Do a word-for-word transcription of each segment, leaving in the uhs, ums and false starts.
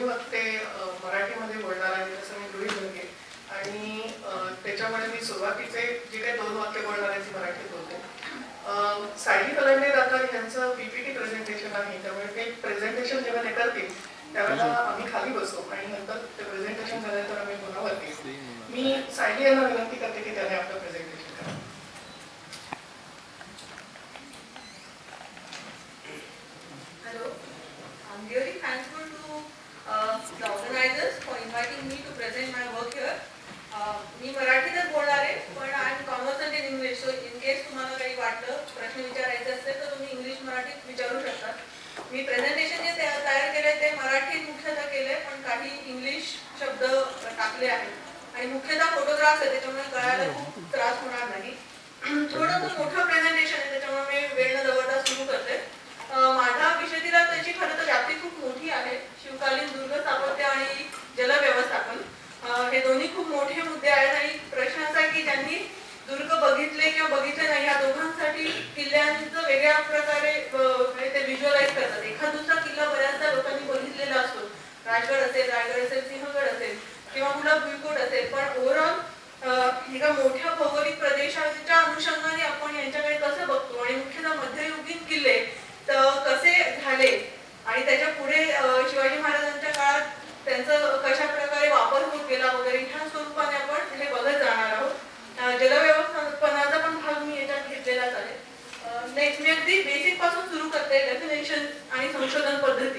ते मराठीमध्ये बोलणार आहे असं मी गृहीत धरते आणि त्याच्यामुळे मी सुरुवातीचे जे काही दोन वाक्य बोलणार आहे ती मराठीत बोलते. सायली कलंडे दातार यांचं पीपीटी प्रेझेंटेशन आहे, त्यामुळे ते प्रेझेंटेशन जेव्हा ते करतील त्यावेळेला आम्ही खाली बसतो आणि नंतर ते प्रेझेंटेशन झाल्यानंतर आम्ही पुन्हा वरती. मी सायली यांना विनंती करते की त्याने आपलं प्रेझेंटेशन करावं. Hello, I'm really thankful to uh, the organizers for inviting me to present my work here. मी मराठीतच बोलणार आहे, पण I am conversant in English, so in case तुम्हाला काही वाटलं प्रश्न विचारायचे असेल तर तुम्ही इंग्लिश मराठीत विचारू शकता. मी प्रेझेंटेशन जे तयार केले ते मराठीत मुख्यतः केले, पण काही इंग्लिश शब्द टाकले आहेत आणि मुख्यतः फोटोग्राफ्स आहे, त्याच्यामुळे कळायला खूप त्रास होणार नाही. थोडंसं मोठं प्रेझेंटेशन आहे, त्याच्यामुळे मी वेळ न दवडता सुरू करते. माझा विषय दिला त्याची खरं तर व्याप्ती खूप मोठी आहे. शिवकालीन दुर्ग स्थापत्य आणि जलव्यवस्थापन हे दोन्ही खूप मोठे मुद्दे आहेत आणि प्रश्न असा आहे की ज्यांनी दुर्ग बघितले किंवा बघितले नाही या दोघांसाठी किल्ल्यांचं वेगळ्या प्रकारे ते व्हिज्युअलाइज करतात. एखाद दुसरा किल्ला बऱ्याचदा लोकांनी बघितलेला असतो, राजगड असेल, रायगड असेल, सिंहगड असेल किंवा मुलं भुईकोट असेल, पण ओव्हरऑल एका मोठ्या भौगोलिक प्रदेशाच्या अनुषंगाने आपण यांच्याकडे कसं बघतो आणि मुख्यतः मध्ययुगीन किल्ले तर कसे झाले आणि त्याच्या पुढे शिवाजी महाराजांच्या काळात त्यांचं कशा प्रकारे वापर होत गेला वगैरे ह्या स्वरूपाने आपण हे बघत जाणार आहोत. जलव्यवस्थापनाचा पण भाग मी याच्यात घेतलेलाच आहे. नेक्स्ट मी अगदी बेसिक पासून सुरू करते, डेफिनेशन आणि संशोधन पद्धती.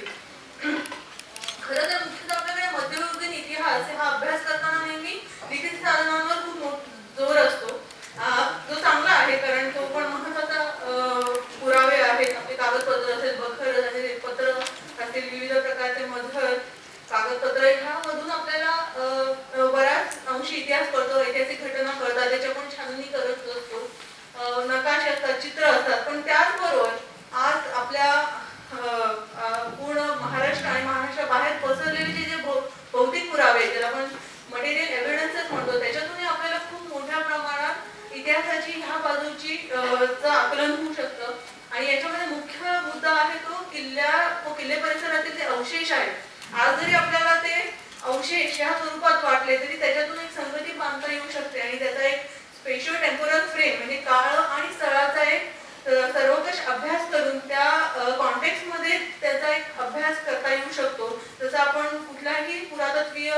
खरं तर मुख्यतः आपल्याकडे मध्ययुगीन इतिहास हा अभ्यास करताना नेहमी लिखित साधनांवर खूप जोर असतो, जो चांगला आहे कारण तो पण महत्वाचा पुरावे आहेत. आपले कागदपत्र असेल, बखर असेल, पत्र असतील, विविध प्रकारचे मजहर कागदपत्र ह्यामधून आपल्याला बऱ्याच अंशी इतिहास कळतो, ऐतिहासिक घटना कळतात, त्याच्या पण छाननी करत असतो, नकाशे असतात, चित्र असतात. पण त्याचबरोबर आज आपल्या पूर्ण महाराष्ट्र आणि महाराष्ट्रा बाहेर पसरलेले जे जे भौतिक पुरावे ज्याला आपण मटेरियल एव्हिडन्सेस म्हणतो, त्याच्यातूनही आपल्याला खूप मोठ्या प्रमाणात इतिहासाची ह्या बाजूची आकलन होऊ शकतं. आणि याच्यामध्ये मुख्य मुद्दा आहे तो किल्ल्या व किल्ले परिसरातील जे अवशेष आहेत. आज जरी आपल्याला ते अवशेष या स्वरूपात वाटले तरी त्याच्यातून एक संगती बांधता येऊ शकते आणि त्याचा एक स्पेशल टेम्पोरल फ्रेम म्हणजे काळ आणि स्थळाचा एक सर्वकष अभ्यास करून त्या कॉन्टेक्स्ट मध्ये त्याचा एक अभ्यास करता येऊ शकतो. जसं आपण कुठल्याही पुरातत्वीय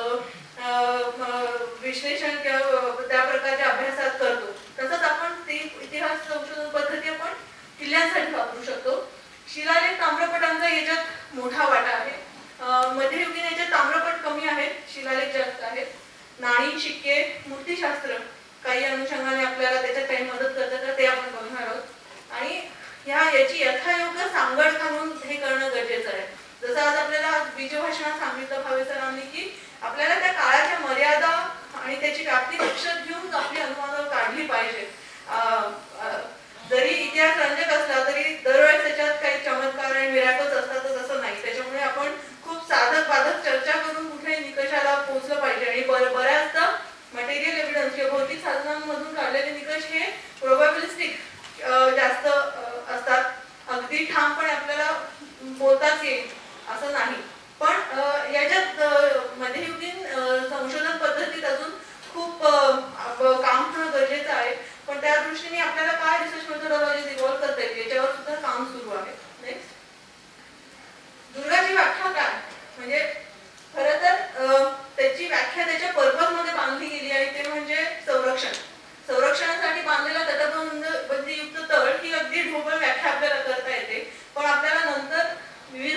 विश्लेषण किंवा त्या प्रकारच्या अभ्यासात करतो, तसंच आपण ती इतिहास संशोधन पद्धती आपण किल्ल्यांसाठी वापरू शकतो. शिलालेख ताम्रपटांचा याच्यात मोठा वाटा आहे. मध्ययुगीन याच्यात ताम्रपट कमी आहेत, शिलालेख जास्त आहेत. नाणी, शिक्के, मूर्तिशास्त्र काही अनुषंगाने आपल्याला त्याच्यात काही मदत करतात तर ते आपण बघणार आहोत. आणि ह्या याची यथायोग्य सांगड घालून हे करणं गरजेचं आहे. जसं आज आपल्याला बीजभाषणात सांगितलं भावे सरांनी की आपल्याला त्या काळाच्या मर्यादा आणि त्याची व्याप्ती लक्षात घेऊन आपली अनुमानं काढली पाहिजे. जरी इतिहास रंजक असला तरी दरवेळेस त्याच्यात काही चमत्कार आणि मिराकल्स असतातच असं नाही. त्याच्यामुळे आपण खूप साधक बाधक चर्चा करून कुठे निकषाला पोहोचलं पाहिजे. आणि बऱ्याचदा मटेरियल एव्हिडन्स किंवा भौतिक साधनांमधून काढलेले निकष हे प्रोबॅबिलिस्टिक जास्त असतात. अगदी ठामपणे आपल्याला बोलताच येईल असं नाही. पण याच्यात मध्ययुगीन संशोधन पद्धतीत अजून खूप काम होणं गरजेचं आहे. पण त्या दृष्टीने आपल्याला काय रिसर्च मेथोडॉलॉजी इव्हॉल्व करता येईल याच्यावर सुद्धा काम सुरू आहे. नेक्स्ट, दुर्गाची व्याख्या काय म्हणजे खरं तर त्याची व्याख्या त्याच्या पर्पज मध्ये बांधली गेली आणि ते म्हणजे संरक्षण. संरक्षणासाठी बांधलेला तटबंदीयुक्त तळ ही अगदी ढोबळ व्याख्या आपल्याला करता येते. पण आपल्याला नंतर विविध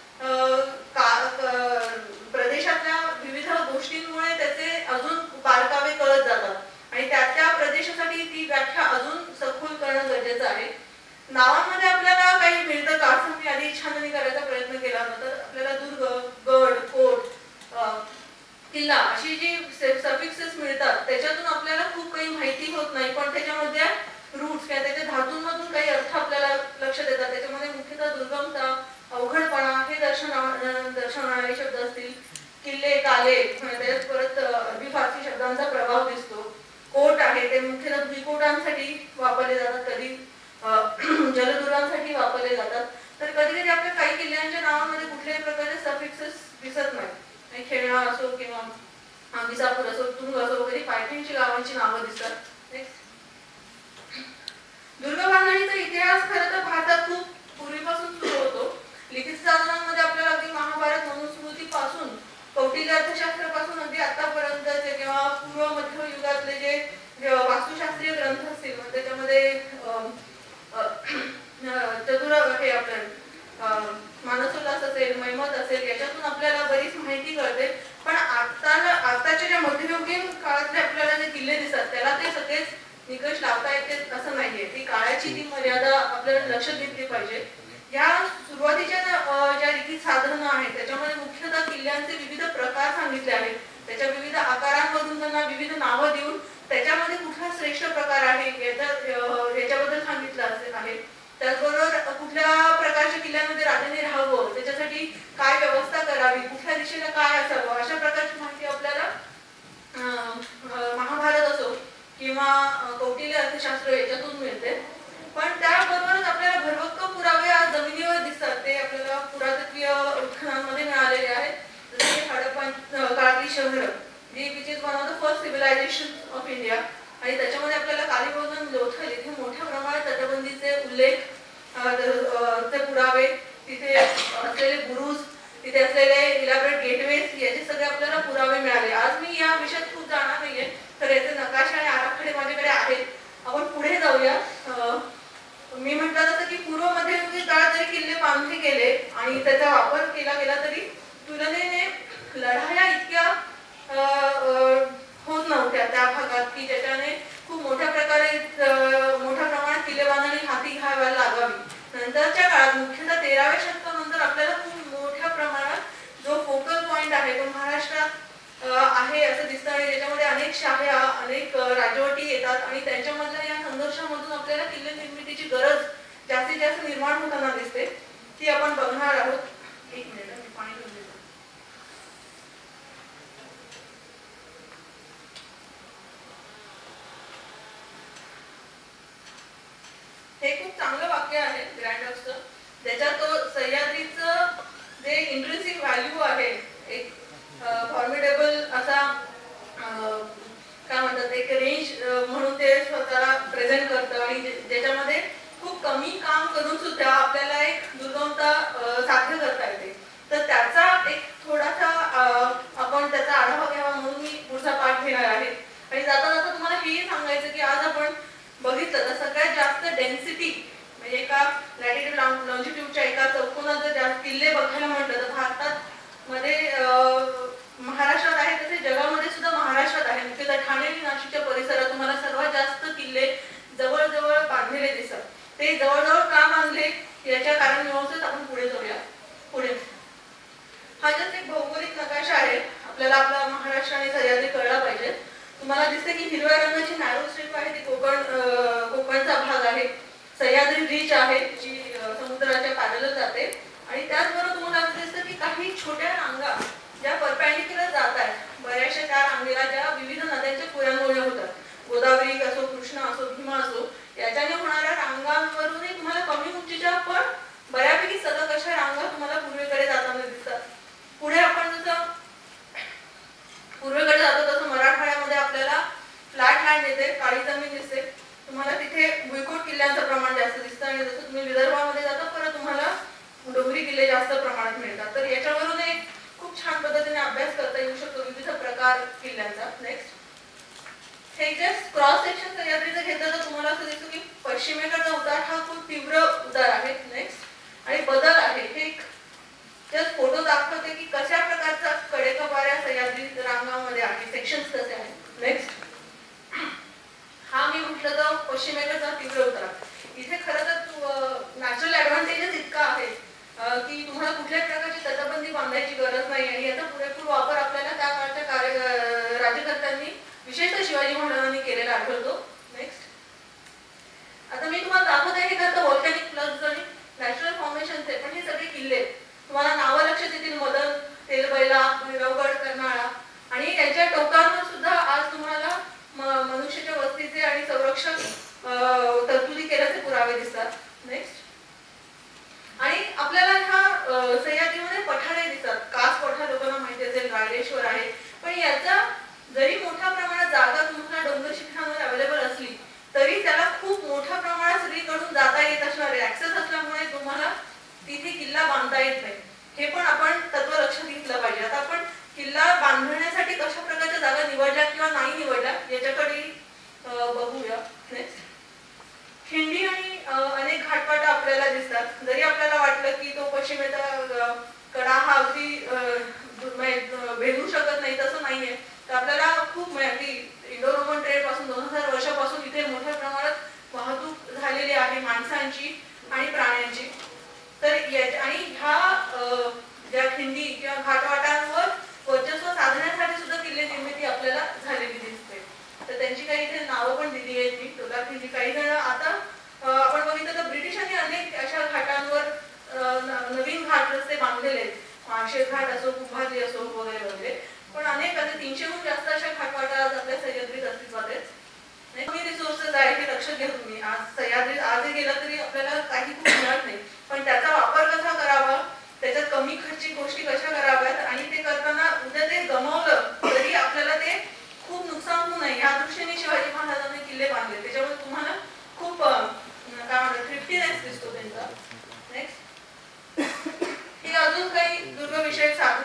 प्रदेशातल्या विविध गोष्टींमुळे त्याचे अजून बारकावे कळत जातात आणि त्या त्या प्रदेशासाठी ती व्याख्या अजून सखोल करणं गरजेचं आहे. नावांमध्ये आपल्याला काही मिळतं का असं मी आधी छाननी करायचा प्रयत्न केला होता. तर आपल्याला दुर्ग, गड, कोट, किल्ला अशी जी सफिक्सेस मिळतात त्याच्यातून आपल्याला खूप काही माहिती होत नाही. पण त्याच्यामध्ये रूट्स किंवा त्याच्या धातूंमधून काही अर्थ आपल्याला लक्षात येतात. त्याच्यामध्ये मुख्यतः दुर्गमता, अवघडपणा हे दर्शन दर्शवणारे शब्द असतील. किल्ले, काले त्यात परत अरबी फारसी शब्दांचा प्रभाव दिसतो. कोट आहे ते मुख्यतः भुईकोटांसाठी वापरले जातात, कधी जलदुरांसाठी वापरले जातात. तर कधी कधी आपल्या काही किल्ल्यांच्या नावामध्ये कुठल्याही प्रकारचे सफिक्सेस दिसत पायथ्याशी गावांची नावं दिसतात. नेक्स्ट, दुर्ग बांधणीचा इतिहास खरं तर भारतात खूप पूर्वीपासून सुरू होतो. लिखित साधनांमध्ये आपल्याला अगदी महाभारत मनुस्मृतीपासून कौटिल्य अर्थशास्त्रापासून अगदी आतापर्यंतचे किंवा पूर्व मध्य युगातले जे वास्तुशास्त्रीय ग्रंथ असतील, मग त्याच्यामध्ये चतुर हे आपलं मानसोल्लास असेल, मैमत असेल, याच्यातून आपल्याला बरीच माहिती कळते. पण आता आताच्या ज्या मध्ययुगीन काळातले आपल्याला जे किल्ले दिसतात त्याला ते सगळेच निकष लावता येते असं नाहीये. ती काळाची ती मर्यादा आपल्याला लक्षात घेतली पाहिजे. या सुरुवातीच्या ज्या लिखित साधनं आहेत त्याच्यामध्ये मुख्यतः किल्ल्यांचे विविध प्रकार सांगितले आहेत. त्याच्या विविध आकारांमधून त्यांना विविध नावं देऊन त्याच्यामध्ये कुठला श्रेष्ठ प्रकार आहे याच्याबद्दल सांगितलं आहे. त्याचबरोबर कुठल्या प्रकारच्या किल्ल्यांमध्ये राजाने राहावं, त्याच्यासाठी काय व्यवस्था करावी, कुठल्या दिशेला काय असावं, अशा प्रकारची माहिती आपल्याला महाभारत असो किंवा कौटिल्य अर्थशास्त्र याच्यातून मिळते. पण त्याबरोबरच आपल्याला भरभक्कम पुरावे आज जमिनीवर दिसतात. ते आपल्याला पुरातत्वीय उत्खननांमध्ये मिळालेले आहेत. जसे की हडप्पा काळातली शहरं, जी which is one of the first civilisation of India, आणि त्याच्यामध्ये आपल्याला कालीबंगन, लोथल इथे मोठ्या प्रमाणात तटबंदीचे उल्लेख, ते पुरावे, तिथे असलेले बुरुज, तिथे असलेले इलॅबोरेट गेटवेज याचे सगळे आपल्याला पुरावे मिळाले. आज मी या विषयात खूप जाणार नाहीये, तर याचे नकाशे आणि आराखडे माझ्याकडे आहेत. आपण पुढे जाऊया. मी म्हटलं जसं की पूर्व मध्ययुगीन काळात जरी किल्ले बांधले गेले आणि त्याचा वापर केला गेला तरी तुलनेने लढाया इतक्या होत नव्हत्या त्या भागात की ज्याच्याने खूप मोठ्या प्रकारे मोठ्या प्रमाणात किल्ले बांधणी हाती घ्यायला लागावी. नंतरच्या काळात मुख्यतः तेराव्या शतकानंतर आपल्याला खूप मोठ्या प्रमाणात जो फोकल पॉइंट आहे तो महाराष्ट्रात आहे असं दिसतं, आणि त्याच्यामध्ये अनेक शाह्या, अनेक राजवटी येतात आणि त्यांच्यामधल्या या संघर्षामधून आपल्याला किल्ले निर्मितीची गरज जास्तीत जास्त निर्माण होताना दिसते. ती आपण बघणार आहोत. एक मिनिट मी पाणी घेऊन देतो. हे खूप चांगलं वाक्य आहे ग्रँडॉक्सचं, ज्याच्यात तो सह्याद्रीचं जे इंट्रिन्सिक व्हॅल्यू आहे, एक फॉर्मिडेबल असा काय म्हणतात एक रेंज म्हणून ते स्वतःला प्रेझेंट करतं, आणि ज्याच्यामध्ये खूप कमी काम करून सुद्धा आपल्याला एक दुर्गमता साध्य करता येते. तर त्याचा एक थोडासा आपण त्याचा आढावा घ्यावा म्हणून मी पुढचा पाठ घेणार आहे. आणि जाता जाता तुम्हाला हेही सांगायचं की आज आपण बघितलं तर सगळ्यात जास्त डेन्सिटी म्हणजे एका लॅटिट्यूड लॉन्जिट्यूडच्या एका चौकोनात जर जास्त किल्ले बघायला म्हटलं तर भारतात मध्ये महाराष्ट्रात आहे, तसे जगामध्ये सुद्धा महाराष्ट्रात आहे. मुख्यतः ठाणे आणि नाशिकच्या परिसरात तुम्हाला सर्वात जास्त किल्ले जवळजवळ बांधलेले दिसतात. ते जवळजवळ का बांधले याच्या कारण व्यवस्थित आपण पुढे जाऊया. पुढे हा जस्ट एक भौगोलिक नकाशा आहे. आपल्याला आपला महाराष्ट्र आणि सह्याद्री कळला पाहिजे. तुम्हाला दिसते की हिरव्या रंगाची नॅरो स्ट्रीप आहे ती कोकण कोकणचा भाग आहे. सह्याद्री रीच आहे जी समुद्राच्या पॅरलल जाते, आणि त्याचबरोबर तुम्हाला असं दिसतं की काही छोट्या रांगा ज्या परपॅन्डिक्युलर जात आहेत. बऱ्याचशा त्या रांगेला ज्या विविध नद्यांच्या खोऱ्यांमुळे होतात, गोदावरी असो, कृष्णा असो, भीमा असो, याच्याने होणाऱ्या रांगांवरूनही तुम्हाला कमी उंचीच्या पण बऱ्यापैकी सलग अशा रांगा तुम्हाला पूर्वेकडे जाताना दिसतात. पुढे आपण जसं पूर्वेकडे जातो तसं मराठवाड्यामध्ये आपल्याला फ्लॅट लँड येते, काळी जमीन दिसते. तुम्हाला तिथे भुईकोट किल्ल्यांचं प्रमाण जास्त दिसतं, आणि जसं तुम्ही विदर्भामध्ये जाता परत तुम्हाला डोंगरी किल्ले जास्त प्रमाणात मिळतात. तर याच्यावरून एक खूप छान पद्धतीने अभ्यास करता येऊ शकतो विविध प्रकार किल्ल्यांचा. नेक्स्ट, हे जस्ट क्रॉस सेक्शन सह्याद्रीचं घेतलं तर तुम्हाला असं दिसतं की पश्चिमेकडचा उतार हा खूप तीव्र उतार आहे. नेक्स्ट, आणि बदल आहे. हे जस्ट फोटो दाखवते की कशा प्रकारचा कडेकपाऱ्या सह्याद्री रांगामध्ये आहे, सेक्शन्स कसे आहेत. नेक्स्ट, हा मी म्हटलं तर पश्चिमेकडचा तीव्र उतार. इथे खरं तर नॅचरल ऍडव्हान्टेजेस इतका आहे की तुम्हाला कुठल्याच प्रकारची तटबंदी बांधायची गरज नाही, आणि याचा पुरेपूर वापर आपल्याला त्या काळच्या कार्य राज्यकर्त्यांनी विशेषतः शिवाजी महाराजांनी केलेला आढळतो. नेक्स्ट, आता मी तुम्हाला दाखवत आहे का व्हॉल्कॅनिक प्लग्स आणि नॅचरल फॉर्मेशनचे, पण हे सगळे किल्ले तुम्हाला नावं लक्षात येतील. मदन, तेलबैला, भैरवगड, कर्नाळा, आणि त्यांच्या टोकांवर सुद्धा आज तुम्हाला मनुष्याच्या वस्तीचे आणि संरक्षक तरतुदी केल्याचे पुरावे दिसतात. नेक्स्ट, आणि आपल्याला ह्या सह्याद्रीमध्ये पठारे दिसतात. कास पठार लोकांना माहिती असेल, रायरेश्वर आहे, पण याचा जरी मोठ्या प्रमाणात जागा तुम्हाला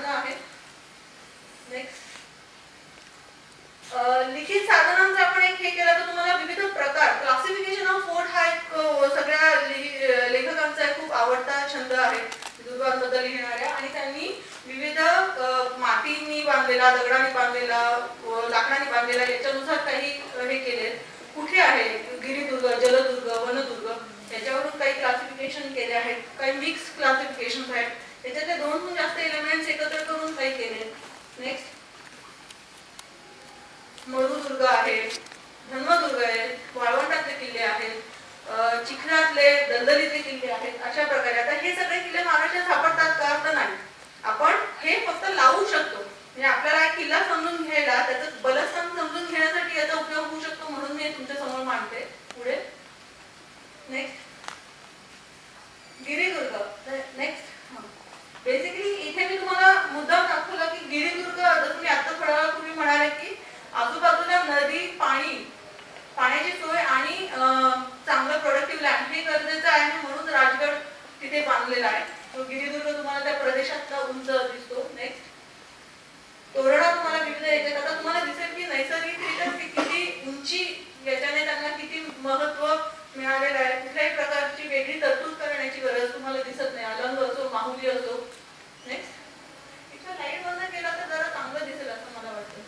साधनं आहेत. नेक्स्ट लिखित साधनांचा आपण एक हे केलं तर तुम्हाला विविध प्रकार, क्लासिफिकेशन ऑफ फोर्ट हा एक सगळ्या लेखकांचा खूप आवडता छंद आहे दुर्गांबद्दल लिहिणाऱ्या. आणि त्यांनी विविध मातीनी बांधलेला, दगडाने बांधलेला, लाकडाने बांधलेला याच्यानुसार काही हे केले. कुठे आहे गिरिदुर्ग, जलदुर्ग, वनदुर्ग याच्यावरून काही क्लासिफिकेशन केले आहेत. काही मिक्स क्लासिफिकेशन आहेत. त्याच्यातले दोनहून जास्त एलिमेंट्स एकत्र करून काही केले. नेक्स्ट मरुदुर्ग आहे, धर्मदुर्ग आहे, वाळवंटातले किल्ले आहेत, चिखलातले, दलदलीतले किल्ले आहेत. अशा प्रकारे आता हे सगळे किल्ले महाराष्ट्रात सापडतात का तर नाही. आपण हे फक्त लावू शकतो. म्हणजे आपल्याला एक किल्ला समजून घ्यायला त्याचं बलस्थान समजून घेण्यासाठी याचा उपयोग होऊ शकतो म्हणून मी तुमच्या समोर मांडते. पुढे नेक्स्ट गिरिदुर्ग. नेक्स्ट बेसिकली इथे मी तुम्हाला मुद्दाम दाखवला की गिरिदुर्ग, जसं मी आता थोड्या वेळापूर्वी म्हणाले की आजूबाजूला नदी, पाणी, पाण्याची सोय आणि चांगलं प्रोडक्टिव्ह लँड हे गरजेचं आहे म्हणून राजगड तिथे बांधलेला आहे. तो गिरिदुर्ग तुम्हाला त्या प्रदेशातला उंच दिसतो. नेक्स्ट तोरणा तुम्हाला विविध याच्यात आता तुम्हाला दिसेल की नैसर्गिकरित्या ते किती उंची याच्याने त्यांना किती महत्व मिळालेलं आहे. कुठल्याही प्रकारची वेगळी तरतूद करण्याची गरज तुम्हाला दिसत नाही. अलंग असो, माहुली असो. नेक्स्ट इथं लाईट बंद केला तर जरा चांगलं दिसेल असं मला वाटतं.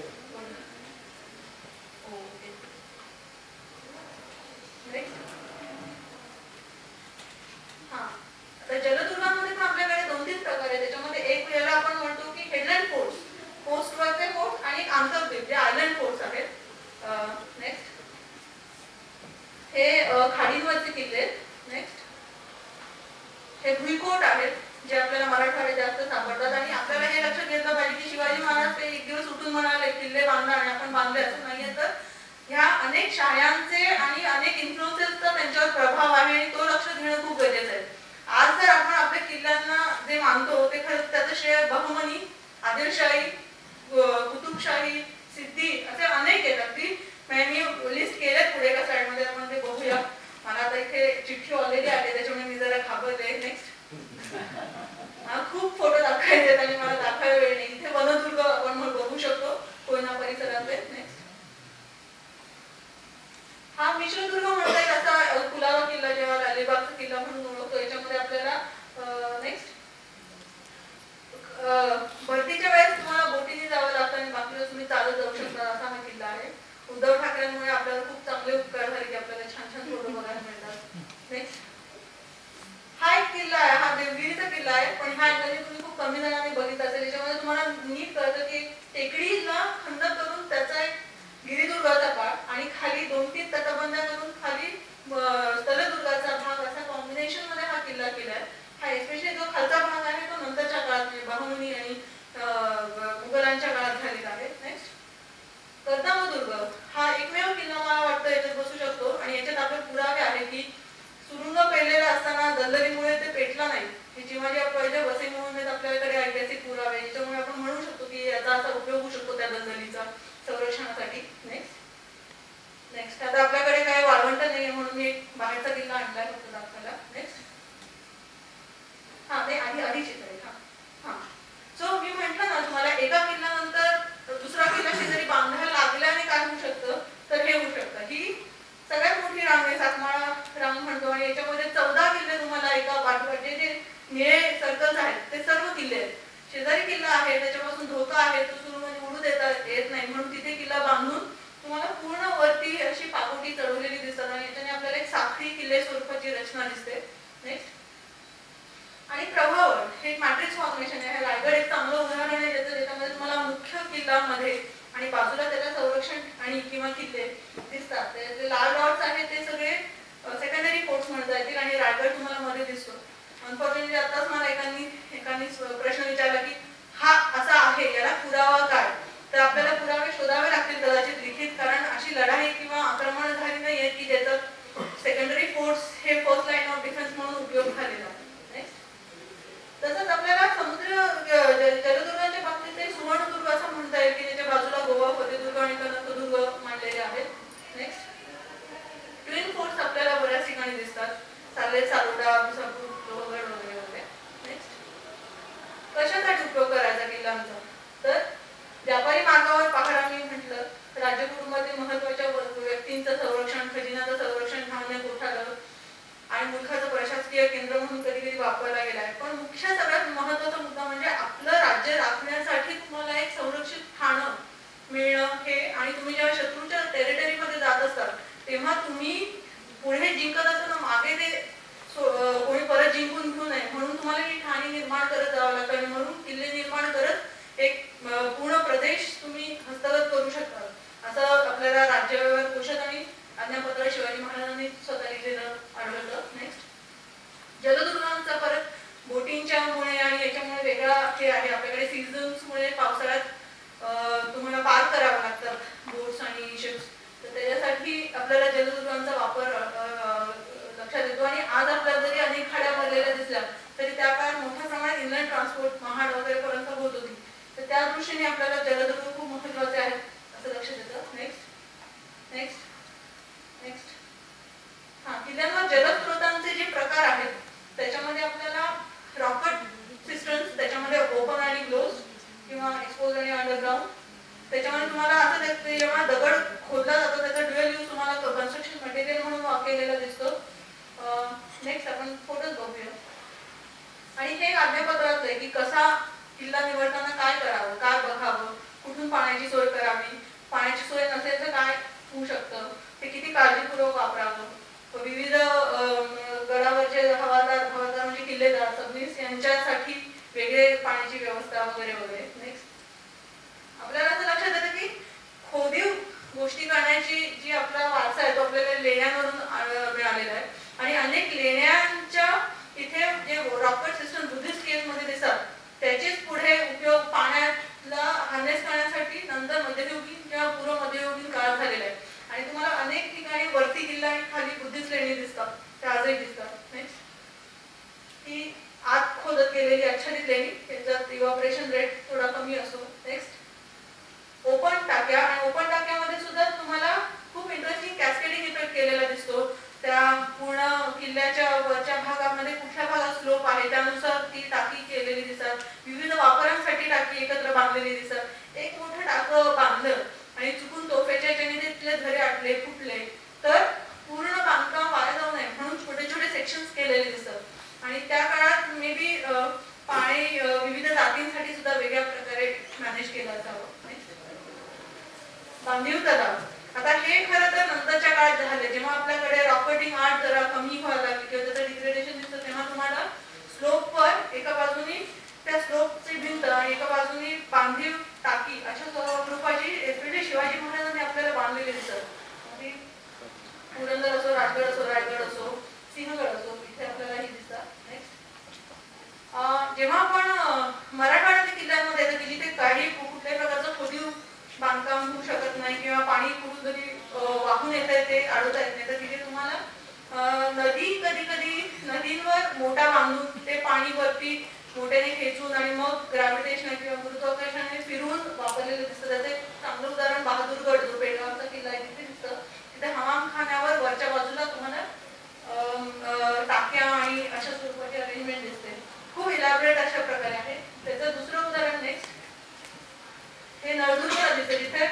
हा आता जलदुर्गामध्ये पण आपल्याकडे दोन तीन प्रकार आहेत. त्याच्यामध्ये एक वेळेला आपण म्हणतो की हेडलँड फोर्ट्स, कोस्टवरचे फोर्ट आणि आंतरद्वीप जे आयलंड फोर्ट्स आहेत. नेक्स्ट हे खाडींवरचे किल्ले. नेक्स्ट हे भुईकोट आहेत जे आपल्याला मराठवाड्यात जास्त सापडतात. आणि आपल्याला हे लक्षात घेतलं पाहिजे की शिवाजी महाराज ते एक दिवस उठून म्हणाले किल्ले बांधा आणि आपण बांधले असं नाहीये. तर ह्या अनेक शाळांचे आणि अनेक इन्फ्लुएन्सेसचा त्यांच्यावर प्रभाव आहे आणि तो लक्षात घेणं खूप गरजेचं आहे. आज जर आपण आपल्या किल्ल्यांना जे मानतो ते खरंच त्याचं श्रेय बहुमनी, आदिलशाही, कुतुबशाही, सिद्धी असे अनेक आहेत. अगदी मी लिस्ट केलेत पुढे एका साईडमध्ये, आपण ते बघूया. मला आता इथे चिठ्ठी ऑलरेडी आली त्याच्यामुळे मी जरा घाबरले. नेक्स्ट खूप फोटो दाखवायचे आणि मला दाखवायला वेळ नाही. इथे वनदुर्ग आपण बघू शकतो कोयना परिसरातले. नेक्स्ट हा मिश्रदुर्ग म्हणता येईल असा कुलाबा किल्ला जेव्हा अलिबागचा किल्ला म्हणून ओळखतो. याच्यामध्ये आपल्याला नेक्स्ट भरतीच्या वेळेस तुम्हाला बोटीने जावं लागतं आणि बाकी तुम्ही चालत जाऊ शकता असा हा किल्ला आहे. उद्धव ठाकरेंमुळे आपल्याला खूप चांगले उपकार झाले की आपल्याला छान छान फोटो बघायला मिळतात. नेक्स्ट हा एक किल्ला आहे, हा देवगिरीचा किल्ला आहे. पण हा एकदा तुम्ही खूप कमी जणांनी बघितला असेल. याच्यामध्ये तुम्हाला नीट कळतं की टेकडीला खंड करून त्याचा एक गिरिदुर्गाचा भाग आणि खाली दोन तीन तटबंद्या करून खाली स्थलदुर्गाचा भाग असा कॉम्बिनेशन मध्ये हा किल्ला केलाय. हा एस्पेशली जो खालचा भाग आहे तो नंतरच्या काळात म्हणजे बहुमनी आणि मुघलांच्या काळात झालेला आहे. नेक्स्ट कर्दमदुर्ग हा एकमेव किल्ला मला वाटतं याच्यात बसू शकतो आणि याच्यात आपले पुरावे आहे की सुरुंग पेरलेला असताना दलदलीमुळे ते पेटला नाही. हे जेव्हा पहिले वसई मोहिमेत आपल्याकडे ऐतिहासिक पुरावे याच्यामुळे आपण म्हणू शकतो की याचा असा उपयोग होऊ शकतो त्या दलदलीचा संरक्षणासाठी. नेक्स्ट नेक्स्ट आता आपल्याकडे काय वाळवंट नाही म्हणून मी एक बाहेरचा किल्ला आणलाय फक्त दाखवायला. नेक्स्ट हा ते आधी आधी चित्र आहे. हा हा सो मी म्हटलं ना तुम्हाला एका किल्ल्यानंतर दुसरा किल्ला शेजारी बांधायला लागल्याने काय होऊ शकतं तर हे होऊ शकतं. ही सगळ्यात मोठी रांग आहे, सातमाळा रांग म्हणतो. आणि याच्यामध्ये चौदा किल्ले तुम्हाला एका पाठोपाठ जे निळे सर्कल्स आहेत ते सर्व किल्ले आहेत. शेजारी किल्ला आहे त्याच्यापासून धोका आहे तो सुरू म्हणजे उडू देता येत नाही म्हणून तिथे किल्ला बांधून तुम्हाला पूर्ण वरती अशी पाकोटी चढवलेली दिसतात आणि याच्याने आपल्याला एक साखळी किल्ले स्वरूपाची रचना दिसते. नेक्स्ट आणि प्रभावळ हे मॅट्रिक्स फॉर्मेशन आहे. रायगड एक चांगलं उदाहरण आहे ज्याचं ज्याच्यामध्ये तुम्हाला मुख्य किल्ल्यामध्ये आणि बाजूला त्याला संरक्षण आणि किंवा किल्ले दिसतात. ते लाल डॉट्स आहेत ते सगळे सेकंडरी फोर्ट्स म्हणता येतील आणि रायगड तुम्हाला मध्ये दिसतो. अनफॉर्च्युनेटली आताच मला एकानी एकानी प्रश्न विचारला की हा असा आहे याला पुरावा काय. तर आपल्याला पुरावे शोधावे लागतील कदाचित लिखित, कारण अशी लढाई किंवा आक्रमण झाली नाहीये की ज्याचा सेकंडरी फोर्स हे फर्स्ट लाईन ऑफ डिफेन्स म्हणून उपयोग झालेला. तसंच आपल्याला समुद्र जलदुर्गाच्या बाबतीत ते सुवर्णदुर्ग असं म्हणता येईल की त्याच्या बाजूला गोवा, फतेदुर्ग आणि कनकदुर्ग मांडलेले आहेत. नेक्स्ट ट्विन फोर्ट्स आपल्याला बऱ्याच ठिकाणी दिसतात, साले, सारोडा, विसापूर, लोहगड वगैरे वगैरे. नेक्स्ट कशासाठी उपयोग करायचा जिंकत असताना मागे ते कोणी परत जिंकून घेऊ नये म्हणून तुम्हाला ही ठाणी निर्माण करत जावं लागतं आणि म्हणून किल्ले निर्माण करत एक पूर्ण प्रदेश तुम्ही हस्तगत करू शकता असं आपल्याला राज्यव्यवहार कोशात आणि आज्ञापत्र शिवाजी महाराजांनी स्वतः लिहिलेलं आढळलं. नेक्स्ट जलदुर्गांचा परत बोटिंगच्या मुळे आणि याच्यामुळे वेगळा हे आहे आपल्याकडे सीझन्समुळे पावसाळ्यात तुम्हाला पार करावं लागतं बोट्स आणि शिप्स तर त्याच्यासाठी आपल्याला जलदुर्गांचा वापर लक्षात येतो आणि आज आपल्याला जरी अनेक खाड्या भरलेल्या दिसल्या तरी त्या काळात मोठ्या प्रमाणात इनलँड ट्रान्सपोर्ट महाड वगैरे पर्यंत होत होती तर त्या दृष्टीने आपल्याला जलदुर्ग खूप महत्त्वाचे आहेत असं लक्षात येतं. नेक्स्ट नेक्स्ट नेक्स्ट हां किल्ल्यांवर जलस्रोतांचे जे प्रकार आहेत त्याच्यामध्ये आपल्याला रॉकेट सिस्टम्स त्याच्यामध्ये ओपन आणि क्लोज किंवा एक्सपोज आणि अंडरग्राउंड त्याच्यामध्ये तुम्हाला असं दिसते जेव्हा दगड खोदला जातो त्याचा ड्युअल यूज तुम्हाला कन्स्ट्रक्शन मटेरियल म्हणून केलेला दिसतो. नेक्स्ट आपण फोटोज बघूया आणि हे आज्ञापत्रात आहे की कसा किल्ला निवडताना काय करावं काय बघावं कुठून पाण्याची सोय करावी पाण्याची सोय नसेल तर काय होऊ शकतं ते किती काळजीपूर्वक वापरावं विविध गडावरचे हवालदार हवालदार म्हणजे किल्लेदार सबनीस यांच्यासाठी वेगळे पाण्याची व्यवस्था वगैरे वगैरे. नेक्स्ट आपल्याला असं लक्षात येतं की खोदीव गोष्टी करण्याची जी आपला वारसा आहे तो आपल्याला लेण्यांवरून मिळालेला आहे आणि अनेक लेण्यांच्या इथे जे रॉकेट सिस्टम बुद्धिस्ट केव्ह मध्ये दिसतात त्याचेच पुढे उपयोग पाण्याला हार्नेस करण्यासाठी नंतर मध्ययुगीन किंवा पूर्व मध्ययुगीन काळात झालेला आहे आणि तुम्हाला अनेक ठिकाणी वरती किल्ला आणि खाली बुद्धिस्ट लेणी दिसतात त्या आजही दिसतात. नेक्स्ट ही आत खोदत गेलेली आच्छादित लेणी त्याच्यात इव्हॅपोरेशन रेट थोडा कमी असतो. नेक्स्ट ओपन टाक्या आणि ओपन टाक्यामध्ये सुद्धा तुम्हाला खूप इंटरेस्टिंग कॅस्केडिंग इफेक्ट केलेला दिसतो त्या पूर्ण किल्ल्याच्या वरच्या भागामध्ये कुठल्या भागात स्लोप आहे त्यानुसार ती टाकी केलेली दिसतात विविध वापरांसाठी टाकी एकत्र बांधलेली दिसतात. एक मोठं टाकं बांधलं आणि चुकून तोफेच्या याच्याने तिथले झरे आटले फुटले तर पूर्ण बांधकाम वाया जाऊ नये म्हणून छोटे छोटे सेक्शन्स केलेले दिसतात आणि त्या काळात मे बी पाणी विविध जातींसाठी सुद्धा वेगळ्या प्रकारे मॅनेज केलं असावं. बांधीव तलाव आता हे खरं तर नंतरच्या काळात झाले जेव्हा आपल्याकडे रॉकेटिंग आर्ट जरा कमी व्हायला लागली किंवा त्याचं डिग्रेडेशन दिसतं तेव्हा तुम्हाला स्लोपवर एका बाजूनी त्या स्लोपची भिंत आणि एका बाजूनी बांधीव टाकी अशा स्वरूपाची एसपीडी शिवाजी महाराजांनी आपल्याला बांधलेली दिसतात. पुरंदर असो राजगड असो रायगड असो सिंहगड असो इथे आपल्याला ही दिसतात. नेक्स्ट जेव्हा आपण मराठवाड्यातील किल्ल्यांमध्ये येतं की जिथे काही कुठल्याही प्रकारचं खोदीव बांधकाम होऊ शकत नाही किंवा पाणी कुठून कधी वाहून येत आहे ते अडवता येत नाही तर तिथे तुम्हाला नदी कधी कधी नदींवर मोठा बांधून ते पाणी वरती मोठ्याने खेचून आणि मग ग्रॅव्हिटेशन किंवा गुरुत्वाकर्षणाने फिरून वापरलेलं दिसतं. त्याचे चांगलं उदाहरण बहादूरगड जो पेडगावचा किल्ला आहे तिथे दिसतं. तिथे हवामखान्यावर वरच्या बाजूला तुम्हाला टाक्या आणि अशा स्वरूपाची अरेंजमेंट दिसते खूप इलॅबोरेट अशा प्रकारे आहे. त्याचं दुसरं उदाहरण नेक्स्ट हे नळदुर्ग दिसते जिथे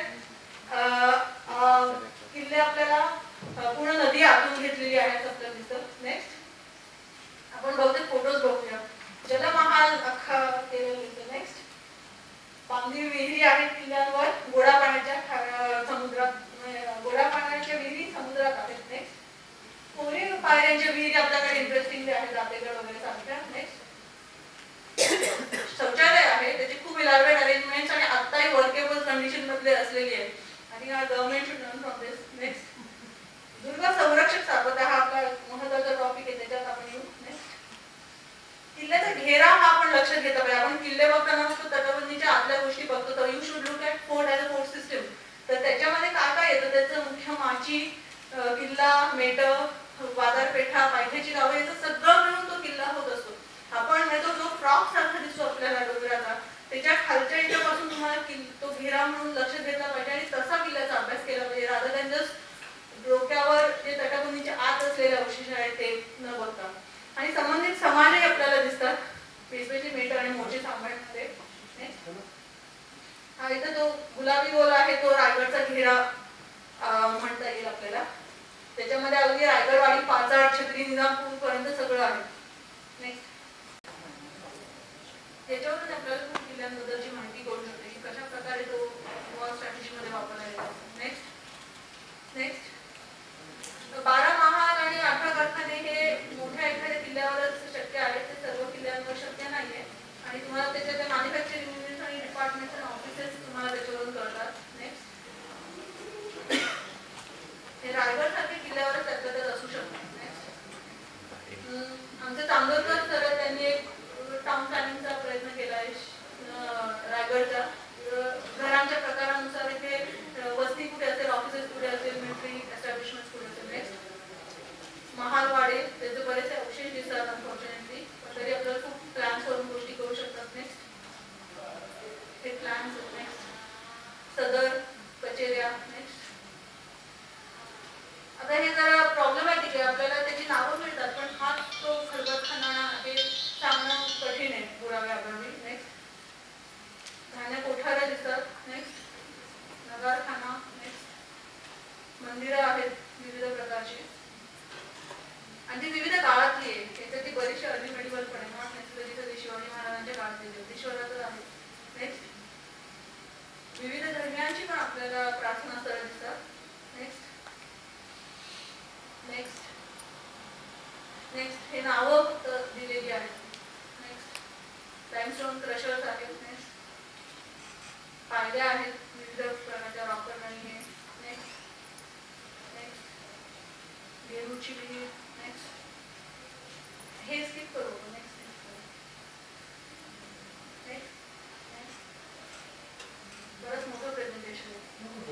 किल्ले आपल्याला पूर्ण नदी आतून घेतलेली आहे असं आपल्याला दिसतं. नेक्स्ट आपण बहुतेक फोटोज बघूया जलमहाल अख्खा केलेलं दिसतं. नेक्स्ट बांधीव विहिरी आहेत किल्ल्यांवर गोडा पाण्याच्या समुद्रात गोडा पाण्याच्या विहिरी समुद्रात आहेत. नेक्स्ट कोरीव पायऱ्यांच्या विहिरी आपल्याकडे इंटरेस्टिंग आहेत रातेगड वगैरे सारख्या. नेक्स्ट शौचालय आहे त्याची खूप इलॅबोरेट अरेंजमेंट्स आणि आत्ताही वर्केबल कंडिशन मध्ये असलेली आहे आणि government should learn from this. Next दुर्ग संरक्षक स्थापत्य हा आपला महत्त्वाचा टॉपिक आहे त्याच्यात आपण येऊ. नेक्स्ट किल्ल्याचा घेरा हा आपण लक्षात घेतला पाहिजे. आपण किल्ले बघताना फक्त तटबंदीच्या आतल्या गोष्टी बघतो तर you should look at fort as a fort system तर त्याच्यामध्ये काय काय येतं त्याचं मुख्य माची किल्ला मेट बाजारपेठा पायथ्याची गावं याचं सगळं मिळून तो किल्ला होत असतो. आपण तो जो फ्रॉक सारखा दिसतो आपल्याला डोंगराचा त्याच्या खालच्या याच्यापासून तुम्हाला तो घेरा म्हणून लक्षात घेतला पाहिजे आणि तसा किल्ल्याचा अभ्यास केला पाहिजे रादर दॅन जस्ट डोक्यावर जे तटबंदीच्या आत असलेले अवशेष आहेत ते न बघता. आणि संबंधित समाजही आपल्याला दिसतात स्पेशली मेट आणि मोठे सांभाळमध्ये. हा इथं तो गुलाबी गोल आहे तो रायगडचा घेरा म्हणता येईल आपल्याला. त्याच्यामध्ये अगदी रायगडवाडी पाचाड छत्री निजामपूर पर्यंत सगळं आहे. नेक्स्ट त्याच्यावरून आपल्याला खूप किल्ल्यांबद्दलची माहिती कळू शकते की कशा प्रकारे तो वॉर स्ट्रॅटेजीमध्ये वापरला जातो. नेक्स्ट नेक्स्ट बारा महाल आणि अठरा अपार्टमेंट्स आणि ऑफिसेस तुम्हाला त्याच्यावरून कळतात. नेक्स्ट, हे रायगड सारखे किल्ल्यावरच त्यातल्या त्यात असू शकतात. नेक्स्ट, आमचे चांदोरकर सर त्यांनी एक टाउन प्लॅनिंगचा प्रयत्न केला आहे रायगडच्या. घरांच्या प्रकारानुसार इथे वस्ती कुठे असेल, ऑफिसेस कुठे असेल, मिलिटरी एस्टॅब्लिशमेंट कुठे असेल. नेक्स्ट, महालवाडे, त्याचे बरेचसे अवशेष दिसतात अनफॉर्च्युनेटली, पण तरी आपल्याला खूप प्लॅन्स करून गोष्टी करू शकतात. नेक्स्ट, हे प्लॅन्स. नेक्स्ट, सदर कचेऱ्या. नेक्स्ट, आता हे जरा प्रॉब्लेमॅटिक आहे, आपल्याला त्याची नावं मिळतात पण हा तो खलबतखाना हे सांगणं कठीण आहे पुराव्याअभावी. नेक्स्ट, धान्य कोठारे दिसतात. नेक्स्ट, नगारखाना. नेक्स्ट, मंदिरं आहेत विविध प्रकारची आणि ती विविध काळातली आहे. त्याच्यात ती बरीचशी अर्ली मेडिवल पण आहे, नॉट नेसेसरी शिवाजी महाराजांच्या काळातली जगदीश्वरातच आहे. नेक्स्ट, विविध धर्मियांची पण आपल्याला प्रार्थना स्थळं दिसतात. नेक्स्ट, नेक्स्ट नेक्स्ट हे नावं फक्त दिलेली आहेत. नेक्स्ट, लाईमस्टोन क्रशर्स आहेत. नेक्स्ट, पायऱ्या आहेत विविध प्रकारच्या वापरणारी हे. नेक्स्ट, नेक्स्ट, वेरूळची विहीर. नेक्स्ट, हे स्किप करू. नेक्स्ट, नेक्स्ट, नेक्स्ट, बरंच मोठं प्रेझेंटेशन आहे.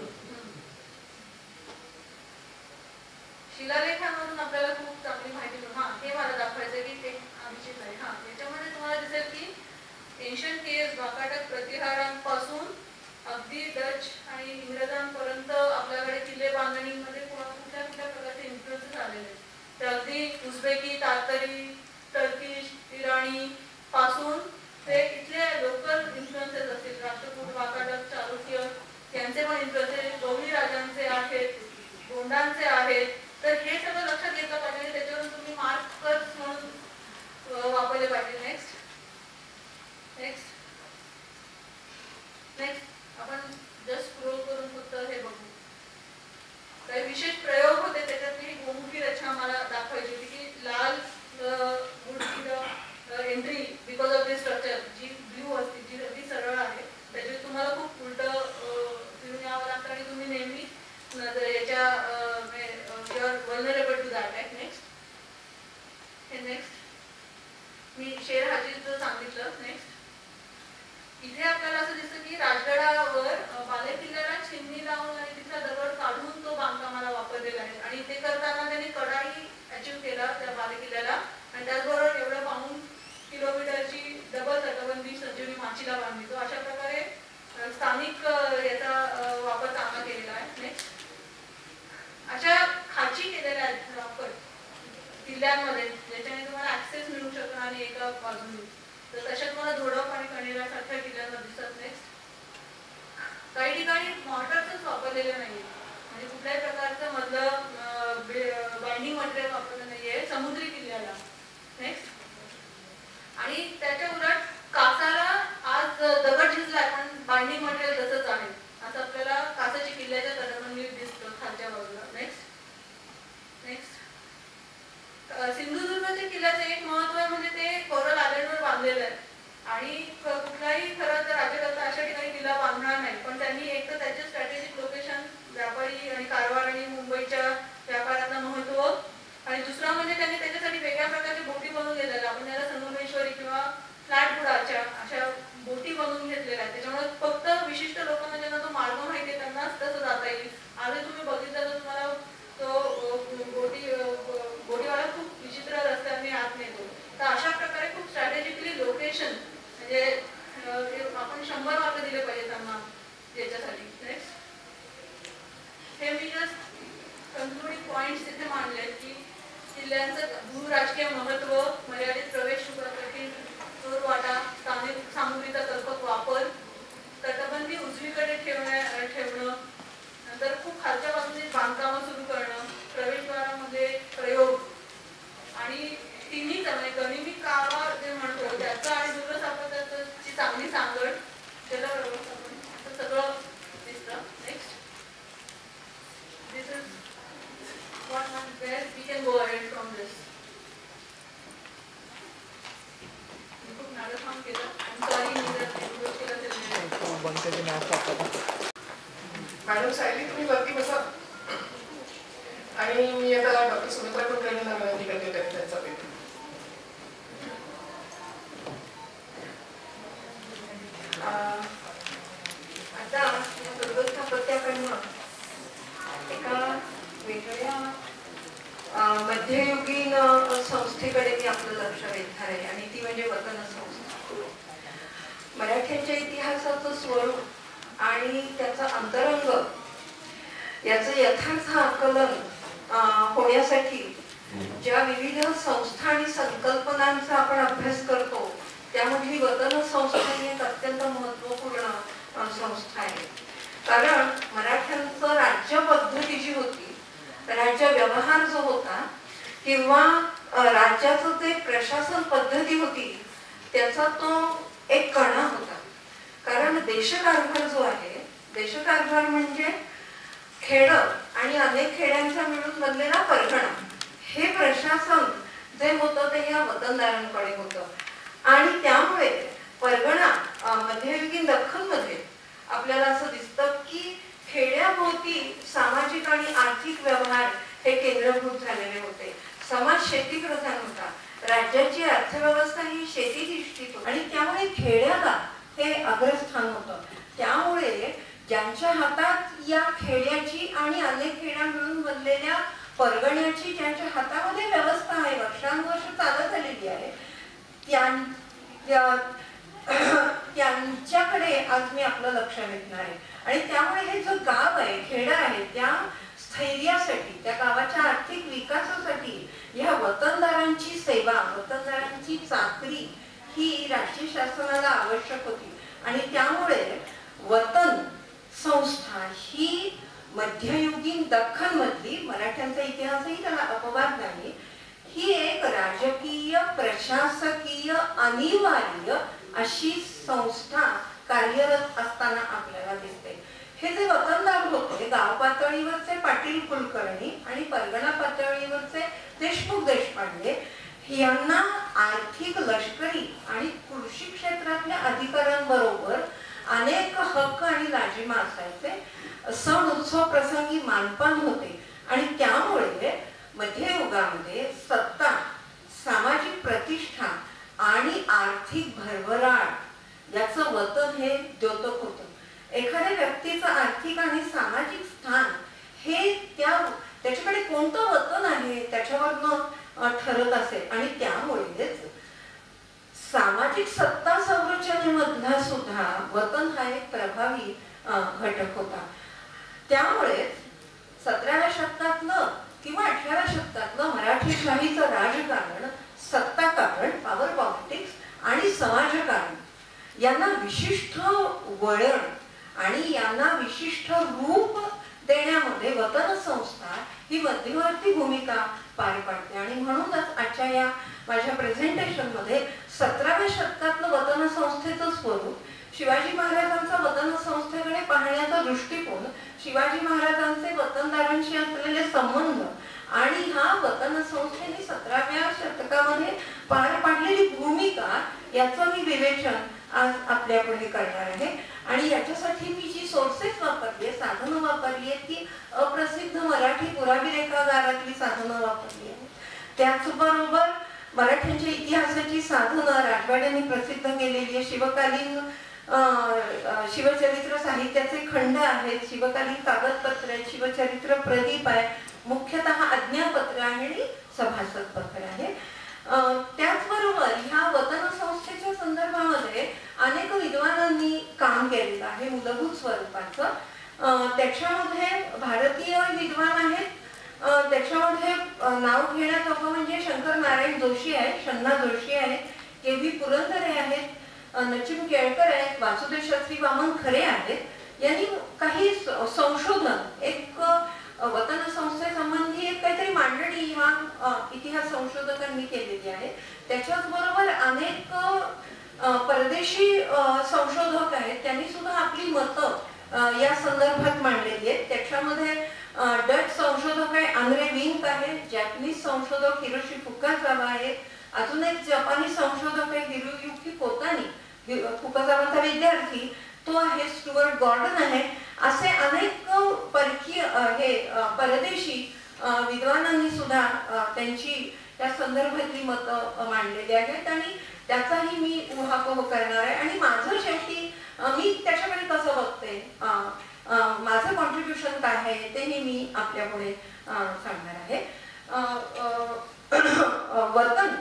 शिलालेखांमधून आपल्याला खूप चांगली माहिती मिळते. हां, हे मला दाखवायचं की ते आधीचीच आहे. हां, याच्यामध्ये तुम्हाला दिसेल की एन्शियंट केव्स, वाकाटक प्रतिहारांपासून अगदी डच आणि इंग्रजांपर्यंत आपल्याकडे किल्ले बांधणीमध्ये कुठल्या कुठल्या प्रकारचे इन्फ्लुएन्सेस आलेले आहेत. ते अगदी उझबेकी, तातरी, टर्किश, इराणी पासून ते इथले लोकल इन्फ्लुएन्सेस असतील, राष्ट्रकूट, वाकाटक, चालुक्य यांचे पण इन्फ्लुएन्सेस, गौरी राजांचे आहेत, गोंडांचे आहेत. तर हे सगळं लक्षात घेतलं पाहिजे, त्याच्यावरून तुम्ही मार्कर्स म्हणून वापरले पाहिजे. नेक्स्ट, नेक्स्ट, नेक्स्ट, आपण जस्ट स्क्रोल करून फक्त हे बघू. काही विशेष प्रयोग होते, त्याच्यातली गोमुखी रचना मला दाखवायची होती की लाल entry because of this structure, जी ब्ल्यू असते, जी अगदी सरळ आहे, त्याच्यात तुम्हाला खूप उलट फिरून यावं लागतं आणि तुम्ही नेहमी याच्या you are vulnerable to that. Next, हे नेक्स्ट, मी शेर हाजीचं सांगितलं. नेक्स्ट, इथे आपल्याला असं दिसतं की राजगडावर बालेकिल्ल्याला चिमणी लावून आणि तिथला दगड काढून तो बांधकामाला वापरलेला आहे आणि ते करताना त्यांनी कडाही अचीव्ह केला त्या बालेकिल्ल्याला आणि त्याचबरोबर एवढं पाऊण किलोमीटरची डबल तटबंदी संजीवनी माचीला बांधली. तो अशा प्रकारे स्थानिक याचा वापर चांगला केलेला आहे. नेक्स्ट, अशा खाची केलेल्या आहेत वापर किल्ल्यांमध्ये ज्याच्याने तुम्हाला ऍक्सेस मिळू शकतो आणि एका बाजूने, तर तशा तुम्हाला धोडप आणि कणेरासारख्या किल्ल्यांमध्ये दिसत. नेक्स्ट, काही ठिकाणी मॉर्टर्सच वापरलेले नाहीये, म्हणजे कुठल्याही प्रकारचं मधलं बाइंडिंग मटेरियल वापरलं नाहीये समुद्री किल्ल्याला. नेक्स्ट, आणि त्याच्या उलट कासाला आज दगड झिजलाय पण बाइंडिंग मटेरियल तसंच आहे, असं आपल्याला कासाची किल्ल्याच्या तटबंदीत दिसतं खालच्या बाजूला. नेक्स्ट, नेक्स्ट, सिंधुदुर्गच्या किल्ल्याचं एक महत्व आहे म्हणजे ते कोरल आयलंडवर बांधलेलं आहे आणि कुठलाही खरं तर राज्यकर्ता अशा ठिकाणी किल्ला बांधणार नाही, पण त्यांनी एक तर त्याचे स्ट्रॅटेजिक लोकेशन, व्यापारी आणि कारवार आणि मुंबईच्या व्यापाराला महत्व, आणि दुसरा म्हणजे त्यांनी त्याच्यासाठी वेगळ्या प्रकारच्या बोटी बनवून घेतलेल्या, आपण त्याला संगमेश्वरी किंवा फ्लॅट बुडाच्या अशा बोटी बनवून घेतलेल्या आहेत. त्याच्यामुळे फक्त विशिष्ट लोकांना ज्यांना तो मार्ग माहिती आहे त्यांनाच तसं जाता येईल. आधी तुम्ही बघितलं तर तुम्हाला तो बोटी बोटीवाला खूप विचित्र रस्त्याने आत नेतो. तर अशा प्रकारे खूप स्ट्रॅटेजिकली लोकेशन म्हणजे आपण शंभर मार्क दिले पाहिजे त्यांना याच्यासाठी. नेक्स्ट, हे मी जस्ट कन्क्लुडिंग पॉइंट्स इथे मांडले की किल्ल्यांचं भूराजकीय महत्व, मर्यादित प्रवेश, कठीण चोरवाटा, स्थानिक सामुग्रीचा कल्पक वापर, तटबंदी उजवीकडे ठेवण्या ठेवणं, नंतर खूप खालच्या बाजूने बांधकामं सुरू करणं, प्रवेशद्वारामध्ये प्रयोग आणि तिन्ही म्हणजे गनिमी कावा जे म्हणतो त्याचा आणि दूर सापत्याची चांगली सांगड, त्याला व्यवस्थापन असं सगळं दिसतं. Next, this is what one where we can go ahead from this. खूप नाटक काम केलं. I'm sorry मी जर इंट्रोड्यूस केलं बंकेचे मॅच लागतात. मॅडम सायली तुम्ही वरती बसा आणि मी आता डॉक्टर सुमित्रा कुलकर्णींना विनंती करते त्यांचा पेपर. आता दुर्गस्थापत्याकडनं एका वेगळ्या मध्ययुगीन संस्थेकडे मी आपलं लक्ष वेधणार आहे आणि ती म्हणजे वतन संस्था. मराठ्यांच्या इतिहासाचं स्वरूप आणि त्याचा अंतरंग याचं यथार्थ आकलन होण्यासाठी ज्या विविध संस्था आणि संकल्पनांचा आपण अभ्यास करतो त्यामधली वतन संस्था ही एक अत्यंत महत्वपूर्ण संस्था आहे. कारण मराठ्यांचं राज्य पद्धती जी होती, राज्य व्यवहार जो होता किंवा राज्याचं जे प्रशासन पद्धती होती त्याचा तो एक कणा होता. कारण देशकारभार जो आहे, देशकारभार म्हणजे खेड आणि अनेक खेड्यांचा मिळून बनलेला परगणा, हे प्रशासन जे होतं ते या वतनदारांकडे होतं. आणि त्यामुळे परगणा मध्ययुगीन दख्खनमध्ये आपल्याला असं दिसतं की खेड्याभोवती सामाजिक आणि आर्थिक व्यवहार हे केंद्रभूत झालेले होते. समाज शेतीप्रधान होता, राज्याची अर्थव्यवस्था ही शेतीधिष्ठित होती आणि त्यामुळे खेड्याला हे अग्रस्थान होतं. त्यामुळे ज्यांच्या हातात या खेड्याची आणि अनेक खेड्या मिळून बनलेल्या परगण्याची ज्यांच्या हातामध्ये व्यवस्था आहे, वर्षानुवर्ष चालत आलेली आहे, त्यांच्याकडे आज मी आपलं लक्ष वेधणार आहे. आणि त्यामुळे हे जो गाव आहे, खेडा आहे, त्या स्थैर्यासाठी, त्या गावाच्या आर्थिक विकासासाठी या वतनदारांची सेवा, वतनदारांची चाकरी ही राज्य शासनाला आवश्यक होती. आणि त्यामुळे वतन संस्था ही मध्ययुगीन दख्खन मधली, मराठ्यांचा इतिहासही त्याला अपवाद नाही, ही एक राजकीय प्रशासकीय अनिवार्य अशी संस्था कार्यरत असताना आपल्याला दिसते. हे जे वतनदार होते, गाव पातळीवरचे पाटील कुलकर्णी आणि परगणा पातळीवरचे देशमुख देशपांडे यांना आर्थिक, लष्करी आणि कृषी क्षेत्रातल्या अधिकाऱ्यांबरोबर अनेक हक्क आणि लाजिमा असायचे. सण उत्सव प्रसंगी मानपान होते आणि त्यामुळे मध्ययुगामध्ये सत्ता, सामाजिक प्रतिष्ठा आणि आर्थिक भरभराट याचं वतन हे द्योतक होतं. एखाद्या व्यक्तीचं आर्थिक आणि सामाजिक स्थान हे त्या त्याच्याकडे कोणतं वतन आहे त्याच्यावरनं ठरत असेल. आणि त्यामुळेच सामाजिक सत्ता संरचनेमधला सुद्धा वतन हा एक प्रभावी घटक होता. त्यामुळे सतराव्या शतकातलं किंवा अठराव्या शतकातलं मराठीशाहीचं राजकारण, सत्ताकारण, पॉवर पॉलिटिक्स आणि समाजकारण यांना विशिष्ट वळण आणि यांना विशिष्ट रूप देण्यामध्ये वतन संस्था ही मध्यवर्ती भूमिका पार पाडते. आणि म्हणूनच आजच्या या माझ्या प्रेझेंटेशन मध्ये सतराव्या शतकातलं वतन संस्थेचं स्वरूप, शिवाजी महाराजांचा वतन संस्थेकडे पाहण्याचा दृष्टिकोन, शिवाजी महाराजांचे वतनदारांशी असलेले संबंध आणि हा वतन संस्थेने सतराव्या शतकामध्ये पार पाडलेली भूमिका याचं मी विवेचन आज आपल्या पुढे करणार आहे. आणि याच्यासाठी मी जी सोर्सेस वापरली आहे, साधनं वापरली आहेत, ती अप्रसिद्ध मराठी पुराविलेखागारातली साधनं वापरली आहेत. त्याचबरोबर मराठ्यांच्या इतिहासाची साधनं राजवाड्यांनी प्रसिद्ध केलेली आहे. शिवकालीन शिवचरित्र साहित्याचे खंड आहेत, शिवकालीन कागदपत्र आहेत, शिवचरित्र प्रदीप आहे, मुख्यतः आज्ञापत्र आणि सभासद पत्र आहे. त्याचबरोबर ह्या वतन संस्थेच्या संदर्भामध्ये अनेक विद्वानांनी काम केलेलं आहे मूलभूत स्वरूपाचं. त्याच्यामध्ये भारतीय विद्वान आहेत. त्याच्यामध्ये नाव घेण्याजोगं म्हणजे शंकर नारायण जोशी आहे, शन्ना जोशी आहे, के व्ही पुरंदरे आहेत, नचिम केळकर आहेत, वासुदेव शास्त्री वामन खरे आहेत. यांनी काही संशोधन, एक वतन संस्थेसंबंधी एक काहीतरी मांडणी ह्या इतिहास संशोधकांनी केलेली आहे. त्याच्याच बरोबर अनेक परदेशी संशोधक आहेत, त्यांनी सुद्धा आपली मतं या संदर्भात मांडलेली आहेत. त्याच्यामध्ये डच संशोधक आहे आंद्रे विंक आहे, जॅपनीज संशोधक हिरोशी फुकाजावा आहे, अजून एक जपानी संशोधक आहे हिरोयुकी कोतानी, फुकाजावाचा विद्यार्थी, तो आहे, स्टुअर्ट गॉर्डन आहे, असे अनेक परकीय हे परदेशी विद्वानांनी सुद्धा त्यांची त्या संदर्भातली मतं मांडलेली आहेत आणि त्याचाही मी उहापोह करणार आहे. आणि माझं शेवटी मी त्याच्याकडे कसं बघते, माझं कॉन्ट्रीब्युशन काय आहे तेही मी आपल्या पुढे सांगणार आहे. वर्तन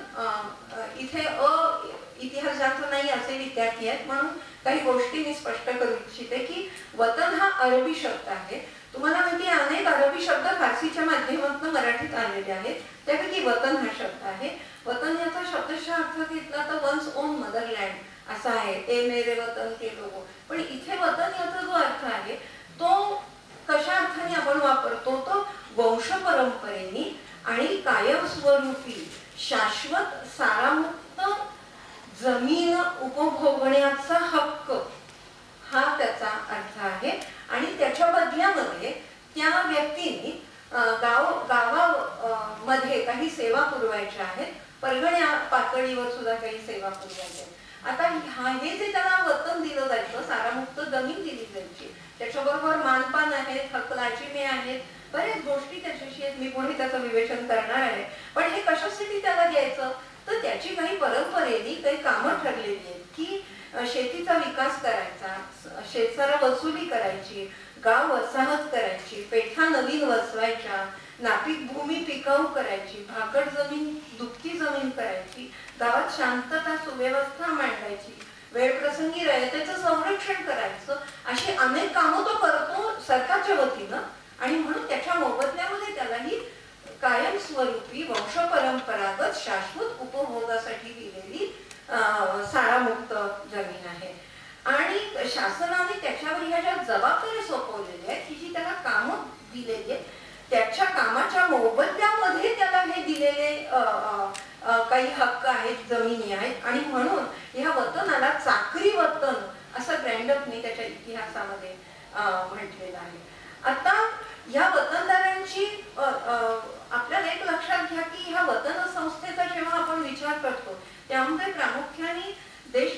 इथे अ इतिहासाचं नाही असे विद्यार्थी आहेत, म्हणून काही गोष्टी मी स्पष्ट करू इच्छिते की वतन हा अरबी शब्द आहे. तुम्हाला माहिती आहे अनेक अरबी शब्द फारसीच्या माध्यमातून मराठीत आलेले आहेत, त्यापैकी वतन हा शब्द आहे. वतन याचा शब्दशः अर्थ घेतला तर वन्स ओन मदरलँड असा आहे, ए मेरे वतन के लोगो. पण इथे वतन याचा जो अर्थ आहे तो कशा अर्थाने आपण वापरतो, तो वंश परंपरेने आणि कायमस्वरूपी शाश्वत सारामुक्त जमीन उपभोगण्याचा हक्क हा त्याचा अर्थ आहे. आणि त्याच्या बदल्यामध्ये त्या व्यक्तीने गाव गावामध्ये काही सेवा पुरवायच्या आहेत, परगण्या पातळीवर सुद्धा काही सेवा पुरवायच्या आहेत. आता हा हे जे त्याला वतन दिलं जायचं, सारामुक्त जमीन दिली जायची, त्याच्याबरोबर मानपान आहेत, हक्कलाजिमे आहेत, बऱ्याच गोष्टी त्याच्याशी आहेत. मी पुढे त्याचं विवेचन करणार आहे. पण हे कशासाठी त्याला द्यायचं तर त्याची काही परंपरेने काही कामं ठरलेली आहेत की शेतीचा विकास करायचा, शेतसारा वसुली करायची, गाव वसाहत करायची, पेठा नवीन वसवायच्या, नापीक भूमी पिकाऊ करायची, भाकड जमीन दुपटी जमीन करायची, गावात शांतता सुव्यवस्था मांडायची, वेळप्रसंगी रयतेचं संरक्षण करायचं, अशी अनेक कामं तो करतो सरकारच्या वतीनं. आणि म्हणून त्याच्या मोबदल्यामध्ये त्यालाही कायमस्वरूपी वंश परंपरागत शाश्वत उपभोगासाठी दिलेली सारामुक्त जमीन आहे. आणि शासनाने त्याच्यावर ह्या ज्या जबाबदाऱ्या सोपवलेल्या आहेत, ही जी त्याला कामं दिलेली आहेत, त्याच्या कामाच्या मोबदल्यामध्ये त्याला हे दिलेले काही हक्क आहेत, जमिनी आहेत. आणि म्हणून ह्या वतनाला चाकरी वतन असं ग्रँडअपने त्याच्या इतिहासामध्ये म्हटलेलं आहे. आता ह्या वतनदारांची आपल्याला एक लक्षात घ्या की ह्या वतन संस्थेचा जेव्हा आपण विचार करतो त्यामध्ये प्रामुख्याने देश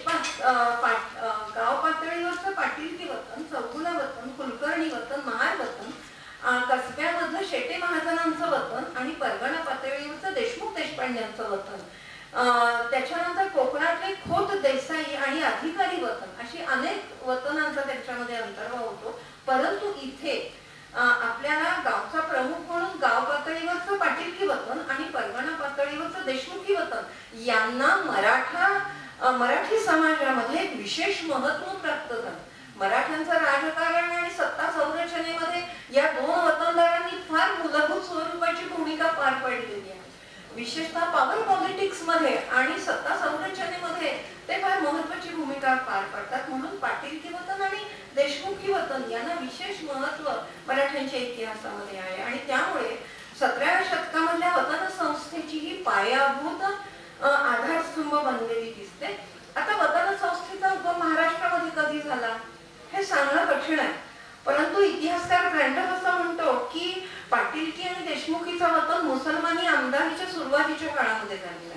गाव पातळीवरचं पाटीलकी वतन, चौगुला वतन, कुलकर्णी वतन, महार वतन, कसब्यामधलं शेटे महाजनांचं वतन आणि परगणा पातळीवरचं देशमुख देशपांड्यांचं वतन, त्याच्यानंतर कोकणातले खोत देसाई आणि अधिकारी वतन, अशी अनेक वतनांचा त्याच्यामध्ये अंतर्भाव होतो. परंतु इथे आपल्याला गावचा प्रमुख म्हणून गाव पातळीवरचं पाटीलकी वतन आणि परगणा पातळीवरचं देशमुखी वतन यांना मराठा मराठी समाजामध्ये एक विशेष महत्व प्राप्त झालं. मराठ्यांचं राजकारण आणि सत्ता संरचनेमध्ये या दोन वतनदारांनी फार मूलभूत स्वरूपाची भूमिका पार पाडलेली आहे. विशेषतः पॉवर पॉलिटिक्स मध्ये आणि सत्ता संरचनेमध्ये ते फार महत्वाची भूमिका पार पाडतात. म्हणून पाटीलकी वतन आणि देशमुखी वतन यांना विशेष महत्व मराठ्यांच्या इतिहासामध्ये आहे. आणि त्यामुळे सतराव्या शतकामधल्या वतन संस्थेची ही पायाभूत आधारस्तंभ बनलेली दिसते. आता वतन संस्थेचा उगम महाराष्ट्रामध्ये कधी झाला हे सांगणं कठीण आहे. परंतु इतिहासकार ग्रँडअप असं म्हणतो की पाटीलकी आणि देशमुखीचा वतन मुसलमानी आमदारीच्या सुरुवातीच्या काळामध्ये झालेला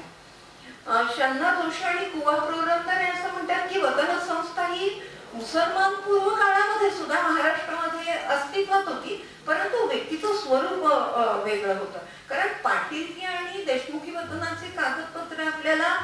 आहे. शन्ना जोशी आणि कुवा पुरंदर असं म्हणतात की वतन संस्था ही मुसलमान पूर्व काळामध्ये सुद्धा महाराष्ट्रामध्ये अस्तित्वात होती, परंतु व्यक्तीचं स्वरूप वेगळं होतं. कारण पाटीलकी आणि देशमुखी वतनाचे कागदपत्र आपल्याला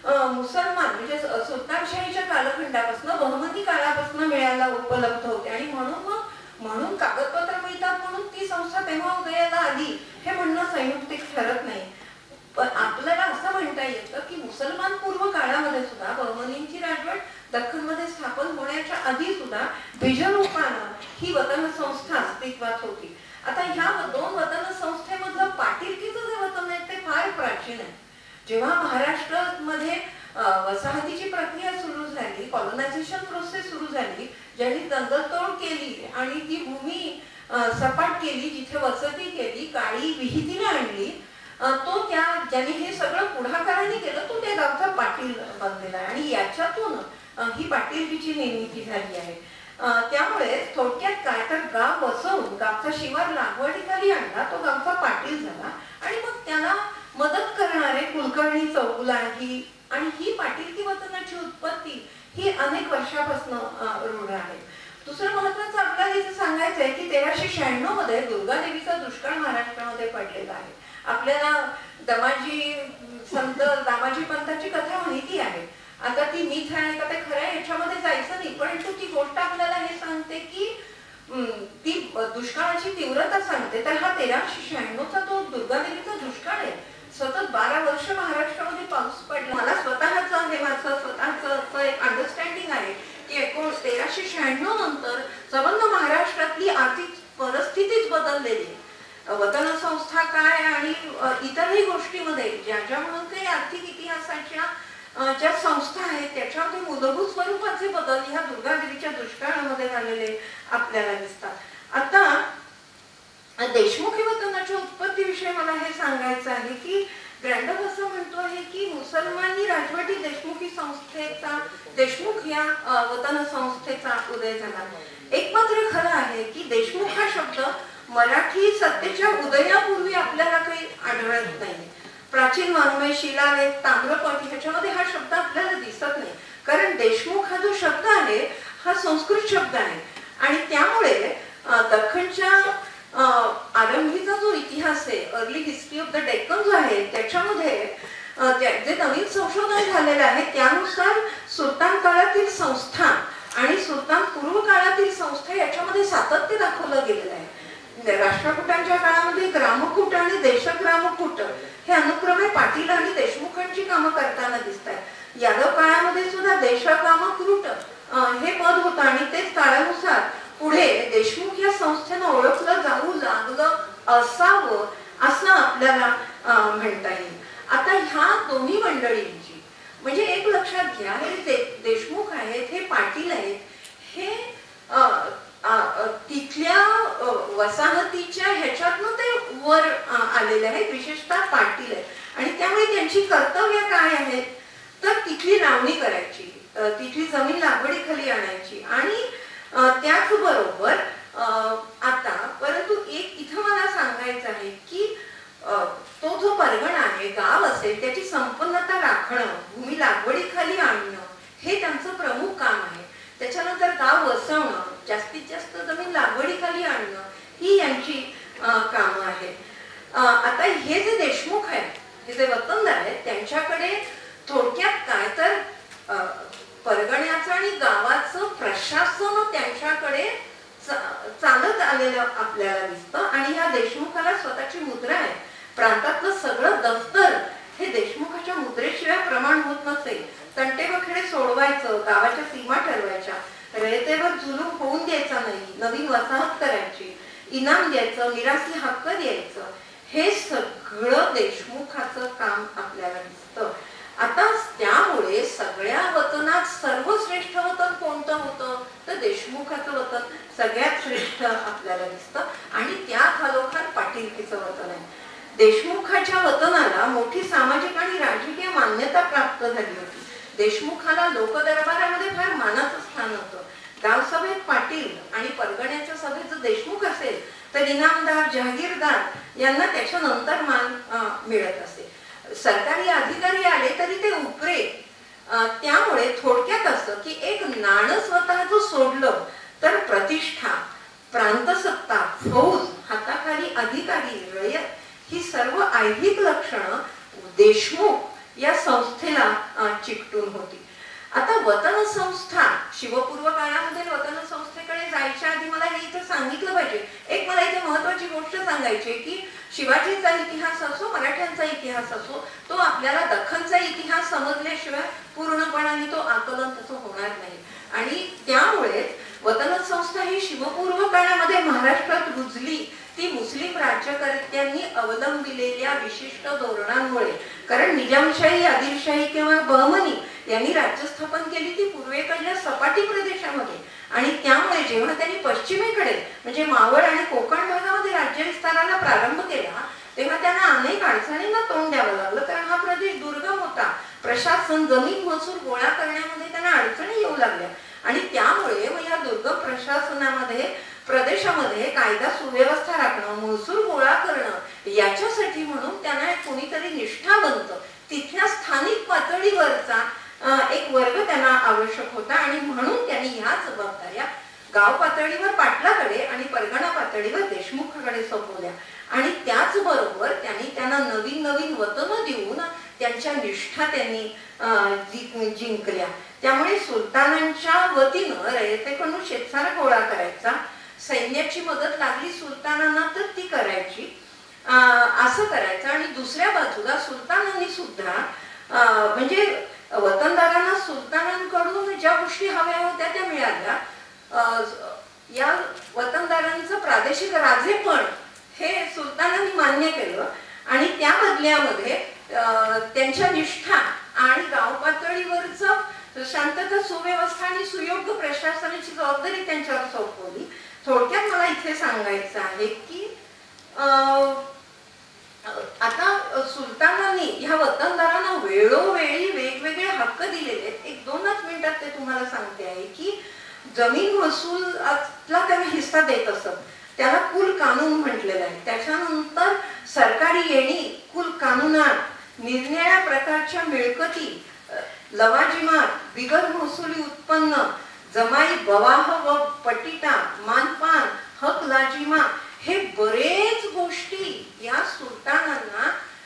मुसलमान म्हणजे सुलतानशाहीच्या कालखंडापासून बहमनी काळापासून मिळायला उपलब्ध होते. आणि म्हणून मग म्हणून कागदपत्र मिळतात म्हणून ती संस्था तेव्हा उदयाला आली हे म्हणणं संयुक्तिक ठरत नाही. पण आपल्याला असं म्हणता येतं की मुसलमान पूर्व काळामध्ये सुद्धा बहमनींची राजवट दख्खनमध्ये स्थापन होण्याच्या आधी सुद्धा बीजरूपानं ही वतन संस्था अस्तित्वात होती. आता ह्या दोन वतन संस्थेमधलं पाटीलकीचं जे वतन आहे ते फार प्राचीन आहे. जेव्हा महाराष्ट्रामध्ये वसाहतीची प्रक्रिया सुरू झाली, कॉलोनायझेशन प्रोसेस सुरू झाली, ज्यांनी जंगलतोड केली आणि ती भूमी सपाट केली, जिथे वसती केली, काळी विहितीने आणली, तो त्या ज्याने हे सगळं पुढाकाराने केलं तो त्या गावचा पाटील बनलेला आहे. आणि याच्यातून ही पाटीलकीची निर्मिती झाली आहे. त्यामुळे थोडक्यात काय तर गाव वसवून गावचा शिवार लागवडीखाली आणला, तो गावचा पाटील झाला. आणि मग त्याला मदत करणारे कुलकर्णी, चौगुला ही आणि ही पाटीलकी वतनाची उत्पत्ती ही अनेक वर्षापासून रूढ आहे. दुसरं महत्वाचं आपल्याला इथे सांगायचं आहे की तेराशे शहाण्णव मध्ये दुर्गा देवीचा दुष्काळ महाराष्ट्रामध्ये पडलेला आहे. आपल्याला दमाजी संत दामाजी पंताची कथा माहिती आहे. आता ती मिथ आहे का ते खरं आहे याच्यामध्ये जायचं नाही, परंतु ती गोष्ट आपल्याला हे सांगते की ती दुष्काळाची तीव्रता सांगते. तर हा तेराशे शहाण्णवचा तो दुर्गा देवीचा दुष्काळ आहे. सतत बारा वर्ष महाराष्ट्रामध्ये पाऊस पडला. मला स्वतःच हे माझं स्वतःच एक अंडरस्टँडिंग आहे की एकोण तेराशे शहाण्णव नंतर संबंध महाराष्ट्रातली आर्थिक परिस्थितीच बदललेली. वतन संस्था काय आणि इतरही गोष्टीमध्ये ज्या ज्या म्हणून काही आर्थिक इतिहासाच्या ज्या संस्था आहेत त्याच्यामध्ये मूलभूत स्वरूपाचे बदल ह्या दुर्गा देवीच्या दुष्काळामध्ये झालेले आपल्याला दिसतात. आता देशमुखी वतनाच्या उत्पत्तीविषयी मला हे सांगायचं आहे की ब्रँडन असं म्हणतो आहे की मुसलमानी राजवटी देशमुखी संस्थेचा देशमुख या वतन संस्थेचा उदय झाला. एक मात्र खरं आहे की देशमुख हा शब्द मराठी सत्तेच्या उदयापूर्वी आपल्याला काही आढळत नाही. प्राचीन वाङ्मय शिलालेख ताम्रपट ह्याच्यामध्ये हा शब्द आपल्याला दिसत नाही, कारण देशमुख हा जो शब्द आहे हा संस्कृत शब्द आहे आणि त्यामुळे दख्खनच्या आरंभीचा जो इतिहास आहे early history of the Deccan जो आहे त्याच्यामध्ये जे नवीन संशोधन झालेलं आहे त्यानुसार सुलतान काळातील संस्था आणि सुलतान पूर्व काळातील संस्था याच्यामध्ये सातत्य दाखवलं गेलेलं आहे. राष्ट्रकूटांच्या काळामध्ये ग्रामकूट आणि देशग्रामकूट हे अनुक्रमे पाटील आणि देशमुखांची कामं करताना दिसतात. यादव काळामध्ये सुद्धा देशग्रामकूट हे पद होतं आणि तेच काळानुसार पुढे देशमुख या संस्थेनं ओळखलं जाऊ लागलं असावं असं आपल्याला म्हणता येईल. आता ह्या दोन्ही मंडळींची म्हणजे एक लक्षात घ्या, हे देशमुख आहेत हे पाटील आहेत हे तिथल्या वसाहतीच्या ह्याच्यातनं ते वर आलेले आहेत, विशेषतः पाटील आहेत आणि त्यामुळे त्यांची कर्तव्य काय आहेत तर तिथली लावणी करायची, तिथली जमीन लागवडीखाली आणायची आणि त्याचबरोबर आता परंतु एक इथं मला सांगायचं आहे की तो जो परगणा आहे गाव असेल त्याची संपन्नता राखणं, भूमी लागवडीखाली आणणं हे त्यांचं प्रमुख काम आहे. त्याच्यानंतर गाव वसवणं, जास्तीत जास्त जमीन लागवडीखाली आणणं ही यांची कामं आहेत. आता हे जे देशमुख आहेत हे जे वतनदार आहेत त्यांच्याकडे थोडक्यात काय तर परगण्याचं आणि गावाचं प्रशासन त्यांच्याकडे चालत आलेलं आपल्याला दिसतं आणि ह्या देशमुखाला स्वतःची मुद्रा आहे. प्रांतातलं सगळं दफ्तर हे देशमुखाच्या मुद्रेशिवाय प्रमाण होत नसेल. तंटेबखेडे सोडवायचं, गावाच्या सीमा ठरवायच्या, रयतेवर जुलूम होऊन द्यायचा नाही, नवीन वसाहत करायची, इनाम द्यायचं, मिरासी हक्क द्यायचं, हे सगळं देशमुखाचं काम आपल्याला दिसतं. आता त्यामुळे सगळ्या वतनात सर्वश्रेष्ठ वतन कोणतं होतं तर देशमुखाचं वतन सगळ्यात श्रेष्ठ आपल्याला दिसतं आणि त्या खालोखाल पाटीलकीचं वतन आहे. देशमुखाच्या वतनाला मोठी सामाजिक आणि राजकीय मान्यता प्राप्त झाली होती. देशमुखाला लोकदरबारामध्ये फार मानाचं स्थान होतं. गावसभेत पाटील आणि परगण्याच्या सभेत जर देशमुख असेल तर इनामदार जहागीरदार यांना त्याच्यानंतर मान मिळत असे. सरकारी अधिकारी आले तरी ते उपरे. त्यामुळे थोडक्यात असं की एक नाणं स्वतः जो सोडलं तर प्रतिष्ठा, प्रांतसत्ता, फौज, हाताखाली अधिकारी, रयत ही सर्व ऐहिक लक्षणं देशमुख या संस्थेला चिकटून होती. आता वतन संस्था शिवपूर्व काळामध्ये वतन संस्थेकडे जायच्या आधी मला हे इथे सांगितलं पाहिजे. एक मला इथे महत्वाची गोष्ट सांगायची की शिवाजीचा इतिहास असो, मराठ्यांचा इतिहास असो, तो आपल्याला दख्खनचा इतिहास समजल्याशिवाय पूर्णपणाने तो आकलन तसं होणार नाही आणि त्यामुळे वतन संस्था ही शिवपूर्व काळामध्ये महाराष्ट्रात रुजली ती मुस्लिम राज्यकर्त्यांनी अवलंबिलेल्या विशिष्ट धोरणांमुळे. कारण निजामशाही, आदिलशाही किंवा बहमनी यांनी राज्य स्थापन केली ती पूर्वेकडल्या सपाटी प्रदेशामध्ये आणि त्यामुळे जेव्हा त्यांनी पश्चिमेकडे म्हणजे मावळ आणि कोकण भागामध्ये राज्य विस्ताराला प्रारंभ केला तेव्हा त्यांना अनेक अडचणींना तोंड द्यावं लागलं. कारण हा प्रदेश दुर्गम होता, प्रशासन, जमीन महसूल गोळा करण्यामध्ये त्यांना अडचणी येऊ लागल्या आणि त्यामुळे मग या दुर्गम प्रशासनामध्ये प्रदेशामध्ये कायदा सुव्यवस्था राखणं, महसूल गोळा करणं याच्यासाठी म्हणून त्यांना कोणीतरी निष्ठावंत तिथल्या स्थानिक पातळीवरचा एक वर्ग त्यांना आवश्यक होता आणि म्हणून त्यांनी ह्या जबाबदाऱ्या गाव पातळीवर पाटलाकडे आणि परगणा पातळीवर देशमुखाकडे सोपवल्या आणि त्याचबरोबर त्यांनी त्यांना नवीन नवीन वतनं देऊन त्यांच्या निष्ठा त्यांनी जिंकल्या. त्यामुळे सुलतानांच्या वतीनं रयतेकडून शेतसारा गोळा करायचा, सैन्याची मदत लागली सुलतानांना तर ती करायची, असं करायचं. आणि दुसऱ्या बाजूला सुलतानांनी सुद्धा म्हणजे वतनदारांना सुलतानांकडून ज्या गोष्टी हव्या होत्या त्या मिळाल्या. या वतनदारांचं प्रादेशिक राजेपण हे सुलतानांनी मान्य केलं आणि त्या बदल्यामध्ये त्यांच्या निष्ठा आणि गाव पातळीवरच शांतता, सुव्यवस्था आणि सुयोग्य प्रशासनाची जबाबदारी त्यांच्यावर सोपवली. थोडक्यात मला इथे सांगायचं आहे की आता सुलतानांनी ह्या वतनदारांना वेळोवेळी वेगवेगळे हक्क दिलेले आहेत. एक दोनच मिनिटात ते तुम्हाला सांगते आहे की जमीन महसूलला त्यांना हिस्सा देत असत, त्याला कुल कानून म्हटलेलं आहे. त्याच्यानंतर सरकारी येणी, कुल कानूनात निरनिराळ्या प्रकारच्या मिळकती, लवाजिमात, बिगर महसुली उत्पन्न, जमाई, बवाह व पटिटा, मानपान, हक लाजिमा, हे बरेच गोष्टी या सुलतानांना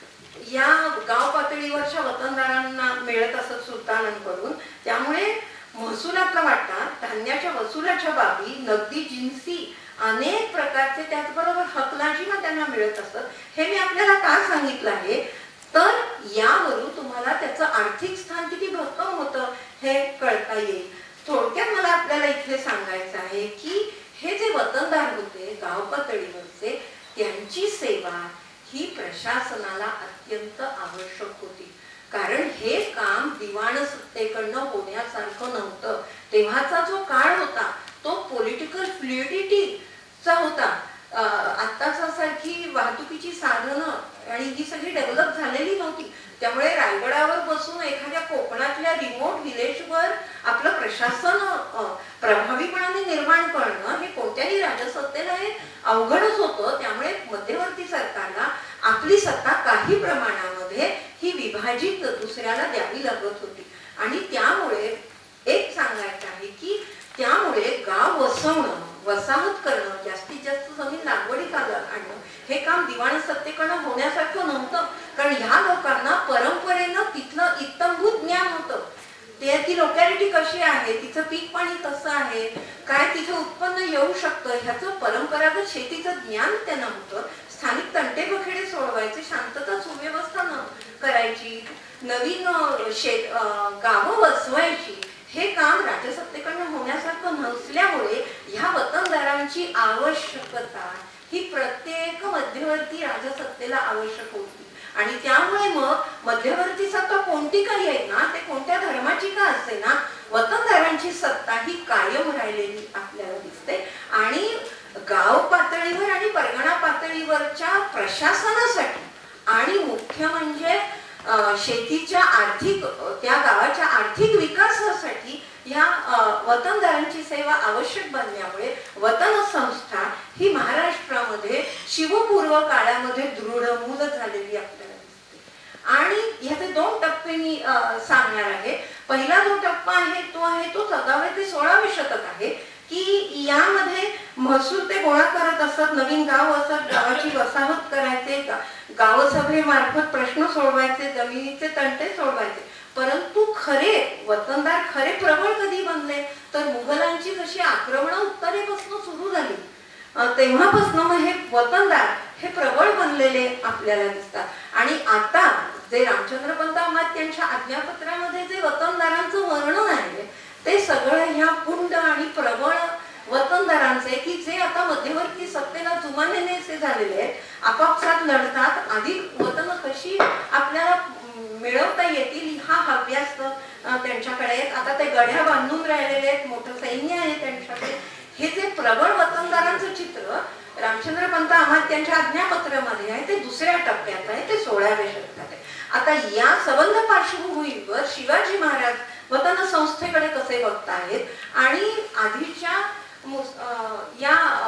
या गाव पातळीवरच्या वतनदारांना मिळत असत सुलतानांकडून. त्यामुळे महसुलातला वाटा, धान्याच्या वसुलाच्या बाबी, नगदी जिन्सी अनेक प्रकारचे, त्याचबरोबर हकलाजीमा त्यांना मिळत असत. हे मी आपल्याला का सांगितलं आहे तर यावरून तुम्हाला त्याचं आर्थिक स्थान किती भक्कम होतं हे कळता येईल. थोडक्यात मला आपल्याला इथे सांगायचं आहे की हे जे वतनदार होते गाव पातळीवरचे, त्यांची सेवा ही प्रशासनाला अत्यंत आवश्यक होती. कारण हे काम दिवाण सत्तेकडनं होण्यासारखं नव्हतं. तेव्हाचा जो काळ होता तो पॉलिटिकल फ्लुइडिटीचा होता. आत्ताच्या सारखी वाहतुकीची साधनं आणि ही सगळी डेव्हलप झालेली नव्हती. त्यामुळे रायगडावर बसून एखाद्या कोकणातल्या रिमोट व्हिलेजवर आपलं प्रशासन प्रभावीपणाने निर्माण करणं हे कोणत्याही राजसत्तेला हे अवघडच होतं. त्यामुळे मध्यवर्ती सरकारला आपली सत्ता काही प्रमाणामध्ये ही विभाजित दुसऱ्याला द्यावी लागत होती. आणि त्यामुळे एक सांगायचं आहे की त्यामुळे गाव वसवणं, वसाहत करणं, जास्तीत जास्त जमीन लागवडीत आणणं हे काम दिवाण सत्तेकडनं होण्यासारखं नव्हतं. कारण ह्या लोकांना परंपरेनं तिथलं इत्तमभूत ज्ञान होतं. ते ती लोकॅलिटी कशी आहे, तिचं पीक पाणी कसं आहे, काय तिथे उत्पन्न येऊ शकतं, ह्याचं परंपरागत शेतीचं ज्ञान त्यांना होतं. स्थानिक तंटे बखेडे सोडवायचे, शांतता सुव्यवस्था न करायची, नवीन शेत गावं वसवायची, हे काम राजसत्तेकडनं होण्यासारखं नसल्यामुळे ह्या वतनदारांची आवश्यकता ही प्रत्येक मध्यवर्ती राजसत्तेला आवश्यक होती. आणि त्यामुळे मग मध्यवर्ती सत्ता कोणती काही आहे ना, ते कोणत्या धर्माची का असे ना, वतनदारांची सत्ता ही कायम राहिलेली आपल्याला दिसते. आणि गाव पातळीवर आणि परगणा पातळीवरच्या प्रशासनासाठी आणि मुख्य म्हणजे शेतीच्या आर्थिक, त्या गावाच्या आर्थिक विकासासाठी या वतनदारांची सेवा आवश्यक बनल्यामुळे वतन संस्था ही महाराष्ट्रामध्ये शिवपूर्व काळामध्ये दृढमूल झालेली आपल्याला दिसते. आणि ह्याचे दोन टप्पे मी सांगणार आहे. पहिला जो टप्पा आहे तो आहे तो चौदावे ते सोळावे शतक आहे की यामध्ये महसूल ते गोळा करत असत, नवीन गाव असत, गावाची वसाहत करायचे, गावसभेमार्फत प्रश्न सोडवायचे, जमिनीचे तंटे सोडवायचे. परंतु खरे वतनदार खरे प्रबळ कधी बनले तर मुघलांची जशी आक्रमणं उत्तरेपासून सुरू झाली तेव्हापासून हे वतनदार हे प्रबळ बनलेले आपल्याला दिसतात. आणि आता जे रामचंद्रपंत अमात्यांच्या आज्ञापत्रामध्ये जे वतनदारांचं वर्णन आहे ते सगळं ह्या पुंड आणि प्रबळ वतनदारांचे की जे आता मध्यवर्ती सत्तेला जुमानेसे झालेले आहेत, आपापसात लढतात, अधिक वतन कशी आपल्याला मिळवता येतील हा हव्यास त्यांच्याकडे आहेत. आता ते गड्या बांधून राहिलेले आहेत, मोठं सैन्य आहे त्यांच्याकडे. हे जे प्रबळ वतनदारांचं चित्र रामचंद्रपंत अमात्यांच्या आज्ञापत्रामध्ये आहे ते दुसऱ्या टप्प्यात आहे, ते सोळाव्या शतकात आहे. आता या संबंध पार्श्वभूमीवर शिवाजी महाराज वतन संस्थेकडे कसे बघतायत आणि आधीच्या या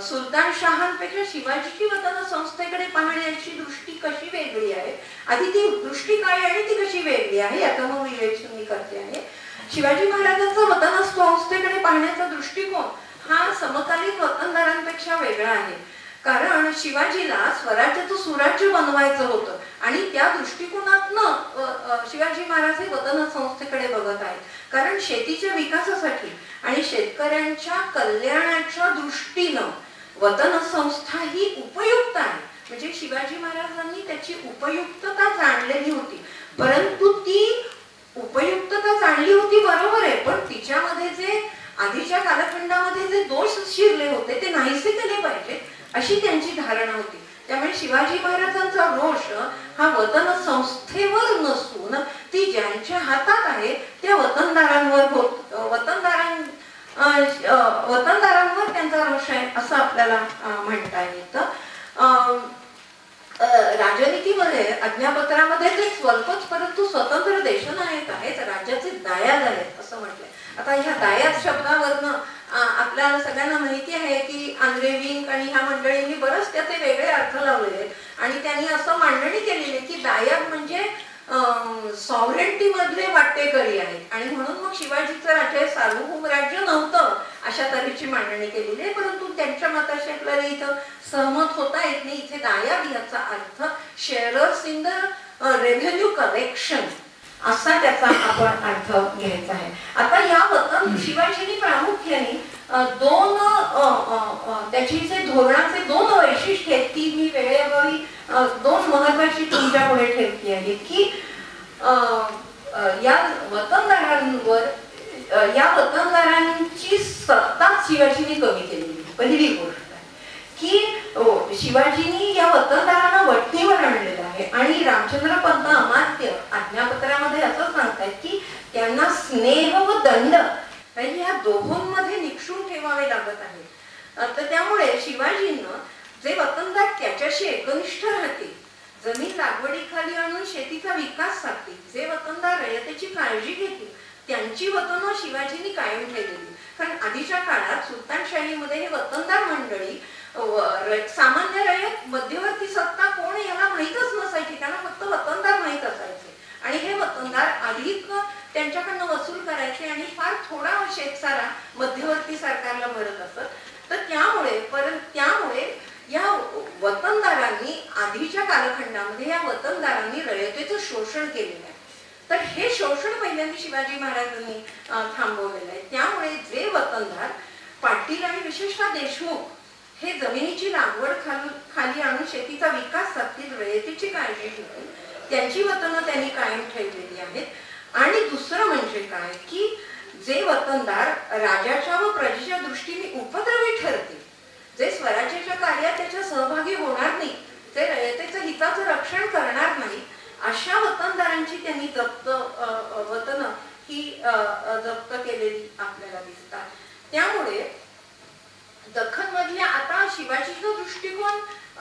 सुलतान शहांपेक्षा शिवाजीची वतन संस्थेकडे पाहण्याची दृष्टी कशी वेगळी आहे, आधी ती दृष्टी काय आणि ती कशी वेगळी आहे याचा मग विवेचन मी करते आहे. शिवाजी महाराजांचा वतन संस्थेकडे पाहण्याचा दृष्टिकोन हा समकालीन वतनदारांपेक्षा वेगळा आहे. कारण शिवाजीला स्वराज्याचं सुराज्य बनवायचं होतं आणि त्या दृष्टिकोनातनं शिवाजी महाराज हे वतन संस्थेकडे बघत आहेत. कारण शेतीच्या विकासासाठी आणि शेतकऱ्यांच्या कल्याणाच्या दृष्टीनं वतन संस्था ही उपयुक्त आहे. म्हणजे शिवाजी महाराजांनी त्याची उपयुक्तता जाणलेली होती, परंतु ती उपयुक्तता जाणली होती बरोबर आहे, पण तिच्यामध्ये जे आधीच्या कालखंडामध्ये जे दोष शिरले होते ते नाहीसे केले पाहिजे अशी त्यांची धारणा होती. त्यामुळे शिवाजी महाराजांचा रोष हा वतन संस्थेवर नसून ती ज्यांच्या हातात आहे त्या वतनदारांवर होत वतनदारां वतनदारांवर त्यांचा रोष आहे असं आपल्याला म्हणता येतं. राजनीतीमध्ये आज्ञापत्रामध्ये जे स्वल्पच परंतु स्वतंत्र देशनायक आहेत, राज्याचे दायाद आहेत असं म्हटलंय. आता ह्या दायाद शब्दावरनं आपल्याला सगळ्यांना माहिती आहे की आंद्रे विंक आणि ह्या मंडळींनी बरंच त्याचे वेगळे अर्थ लावले आहेत आणि त्यांनी असं मांडणी केलेली आहे की दायाद म्हणजे सॉव्हरेंटी मधले वाटेकरी आहेत आणि म्हणून मग शिवाजीचं राज्य सार्वभौम राज्य नव्हतं अशा तऱ्हेची मांडणी केलेली आहे. परंतु त्यांच्या मताशी आपल्याला इथं सहमत होता येत नाही. इथे दायाद याचा अर्थ sharers in the revenue collection असा त्याचा आपण अर्थ घ्यायचा आहे. आता या वतन शिवाजींनी प्रामुख्याने दोन त्याची जे धोरणाचे दोन वैशिष्ट्य आहेत ती मी वेळेअभावी दोन महत्वाची तुमच्या पुढे ठेवली आहे की या वतनदारांवर या वतनदारांची सत्ता शिवाजींनी कमी केलेली. पहिली गोष्ट आहे की शिवाजींनी या वतनदारांना वठणीवर आणलेलं आहे आणि रामचंद्र पंत अमात्य आज्ञापत्रामध्ये असं सांगतात की त्यांना स्नेह व दंड या दोहोंमध्ये निक्षून ठेवावे लागत आहे. तर त्यामुळे शिवाजींना जे वतनदार त्याच्याशी एकनिष्ठ राहतील, जमीन लागवडीखाली आणून शेतीचा विकास साधतील, जे वतनदार रयतेची काळजी घेतील त्यांची वतनं शिवाजींनी कायम ठेवलेली. कारण आधीच्या काळात सुलतानशाहीमध्ये हे वतनदार मंडळी सामान्य रयत मध्यवर्ती सत्ता कोण याला माहीतच नसायची, त्यांना फक्त वतनदार माहीत असायचे आणि हे वतनदार अधिक त्यांच्याकडनं वसूल करायचे आणि फार थोडा शेतसारा मध्यवर्ती सरकारला भरत असत. तर त्यामुळे परंतु त्यामुळे या वतनदारांनी आधीच्या कालखंडामध्ये या वतनदारांनी रयतेचं शोषण केलेलं आहे. तर हे शोषण पहिल्यांदा शिवाजी महाराजांनी थांबवलेलं आहे. त्यामुळे जे वतनदार पाटील आणि विशेषतः देशमुख हे जमिनीची लागवड खाली खाली आणून शेतीचा विकास साधतील, रयतेची काळजी घेतील, त्यांची वतनं त्यांनी कायम ठेवलेली आहेत. आणि दुसरं म्हणजे काय की जे वतनदार राजाच्या व प्रजेच्या दृष्टीने उपद्रवी ठरतील, जे स्वराज्याच्या कार्यात त्याच्या सहभागी होणार नाही, जे रयतेच्या हिताचं रक्षण करणार नाही, अशा वतनदारांची त्यांनी जप्त वतन ही जप्त केलेली आपल्याला दिसतात. त्यामुळे दख्खन मधल्या आता शिवाजीचा दृष्टिकोन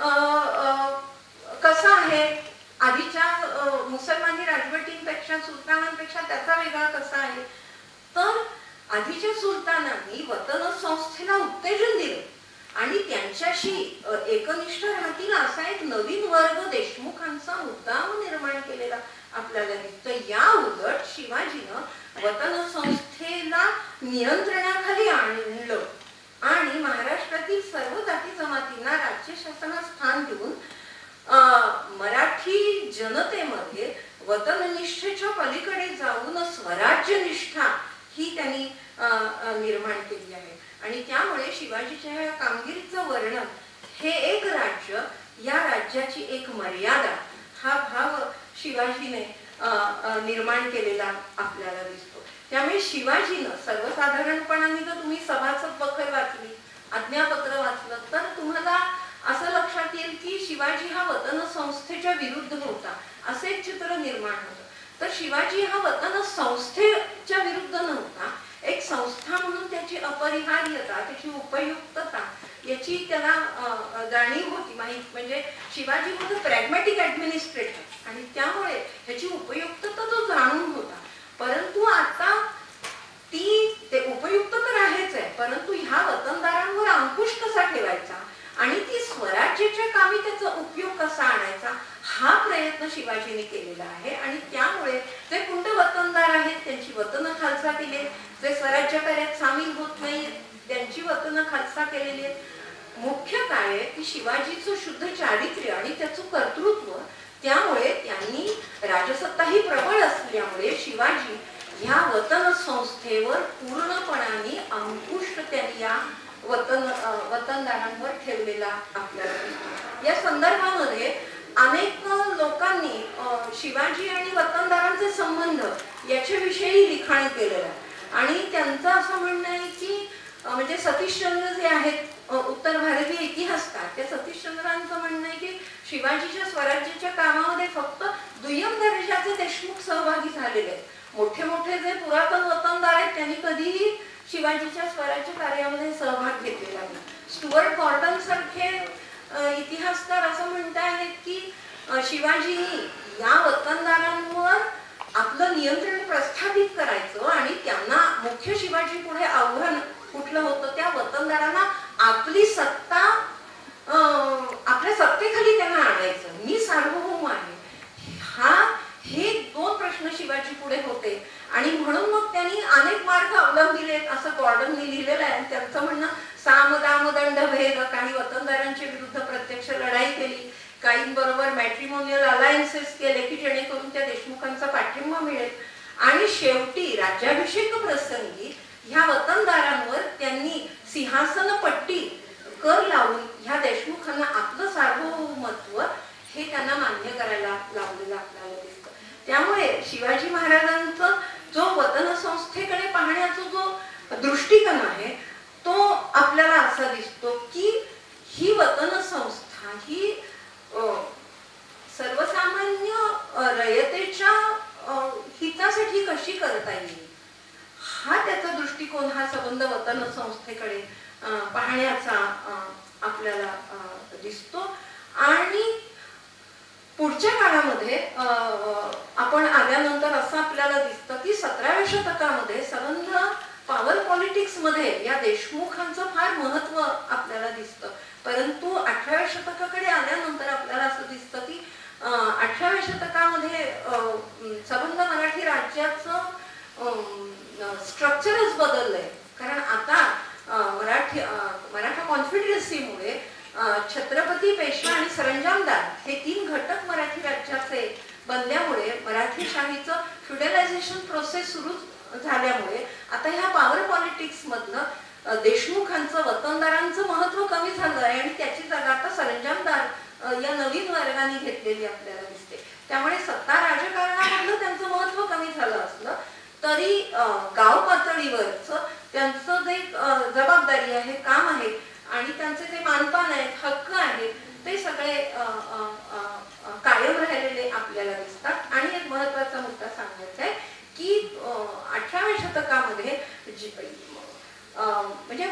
कसा आहे, आधीच्या मुसलमानी राजवटींपेक्षा सुलतानांपेक्षा त्याचा वेगळा कसा आहे. तर आधीच्या सुलतानांनी वतन संस्थेला उत्तेजन दिलं आणि त्यांच्याशी एकनिष्ठ राहतील असा एक नवीन वर्ग देशमुखांचा मुद्दाम निर्माण केलेला आपल्याला दिसतं. या उलट शिवाजीनं वतन संस्थेला नियंत्रणाखाली आणलं आणि महाराष्ट्रातील सर्व जाती जमातींना राज्य शासनात स्थान देऊन मराठी जनतेमध्ये वतननिष्ठेच्या पलीकडे जाऊन स्वराज्यनिष्ठा ही त्यांनी निर्माण केली आहे. आणि त्यामुळे शिवाजीच्या या कामगिरीचं वर्णन हे एक राज्य, या राज्याची एक मर्यादा हा भाव शिवाजीने निर्माण केलेला आपल्याला दिसतो. त्यामुळे शिवाजीनं सर्वसाधारणपणाने जर तुम्ही सभासद बखर वाचली, आज्ञापत्र वाचलं तर तुम्हाला असं लक्षात येईल की शिवाजी हा वतन संस्थेच्या विरुद्ध होता असे एक चित्र निर्माण होतं. तर शिवाजी हा वतन संस्थेच्या विरुद्ध नव्हता, एक संस्था म्हणून त्याची अपरिहार्यता, त्याची उपयुक्तता याची त्याला जाणीव होती. माहिती म्हणजे शिवाजी होता प्रॅग्मॅटिक ऍडमिनिस्ट्रेटर आणि त्यामुळे ह्याची उपयुक्तता तो जाणून होता. परंतु आता ती ते उपयुक्त तर आहेच आहे, परंतु ह्या वतनदारांवर अंकुश कसा ठेवायचा आणि ती स्वराज्याच्या कामी त्याचा उपयोग कसा आणायचा हा प्रयत्न शिवाजीने केलेला आहे. आणि त्यामुळे जे कुंड वतनदार आहेत त्यांची वतनं खालसा केली, जे स्वराज्य कार्यात सामील होत नाही त्यांची वतनं खालसा केलेली आहेत. मुख्य काय आहे की शिवाजीचं शुद्ध चारित्र्य आणि त्याचं कर्तृत्व, त्यामुळे त्यांनी राजसत्ताही प्रबळ असल्यामुळे शिवाजी ह्या वतन संस्थेवर पूर्णपणाने अंकुश त्यांनी या वतन वतनदारांवर ठेवलेला आपल्याला दिसतो. या संदर्भामध्ये अनेक लोकांनी शिवाजी आणि वतनदारांचे संबंध याच्याविषयी लिखाण केलेलं आहे आणि त्यांचं असं म्हणणं आहे की म्हणजे सतीशचंद्र जे आहेत उत्तर भारतीय इतिहासकार, त्या सतीशचंद्रांचं म्हणणं आहे की शिवाजीच्या स्वराज्याच्या कामामध्ये फक्त दुय्यम दर्जाचे देशमुख सहभागी झालेले आहेत. मोठे मोठे जे पुरातन वतनदार आहेत त्यांनी कधीही शिवाजीच्या स्वराज्य कार्यामध्ये सहभाग घेतलेला नाही. स्टुअर्ट गॉर्डन सारखे इतिहासकार असं म्हणत आहेत की शिवाजींनी या वतनदारांवर आपलं नियंत्रण प्रस्थापित करायचं आणि त्यांना मुख्य शिवाजी पुढे आव्हान कुठलं होतं, त्या वतनदारांना आपली सत्ता आपल्या सत्तेखाली त्यांना आणायचं, मी सार्वभौम आहे हा हे दोन प्रश्न शिवाजी पुढे होते. आणि म्हणून मग त्यांनी अनेक मार्ग अवलंबिलेत असं गॉर्डननी लिहिलेलं आहे. त्यांचं म्हणणं साम दाम दंड भेद, काही वतनदारांच्या विरुद्ध प्रत्यक्ष लढाई केली, काहींबरोबर मॅट्रिमोनियल अलायन्सेस केले की जेणेकरून त्या देशमुखांचा पाठिंबा मिळेल. आणि शेवटी राज्याभिषेक प्रसंगी ह्या वतनदारांवर त्यांनी सिंहासन पट्टी कर लावून ह्या देशमुखांना आपलं सार्वभौमत्व हे त्यांना मान्य करायला लावलेलं आपल्याला दिसतं. त्यामुळे शिवाजी महाराजांचा जो वतन संस्थेकडे पाहण्याचा जो दृष्टिकोन आहे तो आपल्याला असा दिसतो की ही वतन संस्था ही सर्वसामान्य रयतेच्या हितासाठी कशी करता येईल हा त्याचा दृष्टिकोन, हा संबंध वतन संस्थेकडे पाहण्याचा आपल्याला दिसतो. आणि पुढच्या काळामध्ये आपण आल्यानंतर असं आपल्याला दिसतं की सतराव्या शतकामध्ये संबंध पॉवर पॉलिटिक्स मध्ये या देशमुखांचं फार महत्व आपल्याला दिसतं. परंतु अठराव्या शतकाकडे आल्यानंतर आपल्याला असं दिसतं की अठराव्या शतकामध्ये संबंध मराठी राज्याचं स्ट्रक्चरच बदललंय. कारण आता मराठी मराठा कॉन्फिडरन्सीमुळे छत्रपती, पेशवा आणि सरंजामदार हे तीन घटक मराठी राज्याचे बनल्यामुळे मराठीशाहीचं फ्युडलायझेशन प्रोसेस सुरू झाल्यामुळे आता ह्या पॉवर पॉलिटिक्स मधनं देशमुखांचं वतनदारांचं महत्व कमी झालं आहे आणि त्याची जागा आता सरंजामदार या नवीन वर्गाने घेतलेली आपल्याला दिसते. त्यामुळे सत्ता राजकारणामधलं त्यांचं महत्व कमी झालं असलं तरी गाव पातळीवरच त्यांचं जे जबाबदारी आहे, काम आहे आणि त्यांचे जे मानपान आहेत, हक्क आहेत ते सगळे कायम राहिलेले आपल्याला दिसतात. आणि एक महत्वाचा मुद्दा सांगायचा आहे की अठराव्या शतकामध्ये म्हणजे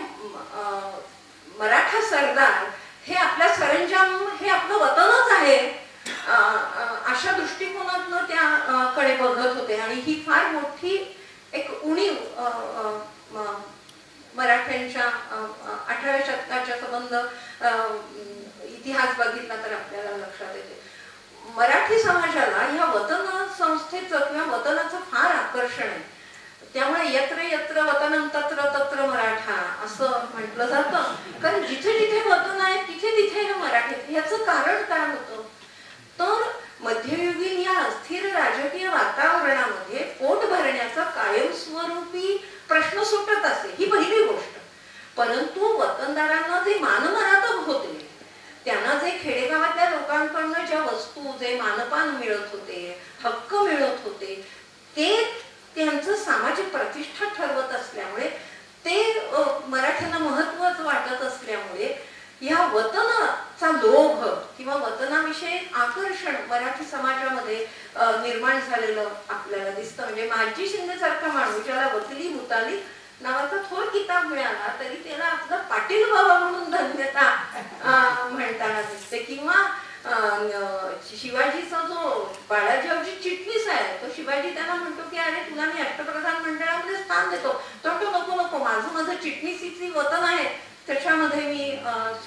मराठा सरदार हे आपल्या सरंजाम हे आपलं वतनच आहे अशा दृष्टिकोनातनं त्याकडे बघत होते. आणि ही फार मोठी एक उणीव मराठ्यांच्या अठराव्या शतकाच्या संबंध इतिहास बघितला तर आपल्याला लक्षात येते. मराठी समाजाला ह्या वतन संस्थेचं किंवा वतनाचं फार आकर्षण आहे. त्यामुळे यत्र यत्र वतनं तत्र तत्र मराठा असं म्हटलं जातं. कारण जिथे जिथे वतन आहे तिथे तिथे हे मराठी. याचं कारण काय होतं तर मध्ययुगीन या अस्थिर राजकीय वातावरणामध्ये पोट भरण्याचा कायमस्वरूपी प्रश्न सुटत असे, ही पहिली गोष्ट. परंतु वतनदारांना जे मानमरातब होते, त्यांना जे खेडेगावातल्या लोकांकडनं ज्या वस्तू, जे मानपान मिळत होते, हक्क मिळत होते, ते त्यांचं सामाजिक प्रतिष्ठा ठरवत असल्यामुळे, ते मराठ्यांना महत्त्वाचं वाटत असल्यामुळे या वतनाचा लोभ किंवा वतनाविषयी आकर्षण मराठी समाजामध्ये निर्माण झालेलं आपल्याला दिसतं. म्हणजे माजी शिंदे सारखा माणूस ज्याला वकिली मुतालिक नावाचा थोर किताब मिळाला तरी त्याला आपलं पाटील बाबा म्हणून धन्यता म्हणताना दिसते. किंवा शिवाजीचा जो बाळाजीची चिटणीस आहे तो शिवाजी त्यांना म्हणतो की अरे तुला मी अष्टप्रधान मंडळामध्ये स्थान देतो. तो म्हणतो नको नको, माझं माझं चिटणीसीची वतन आहे त्याच्यामध्ये मी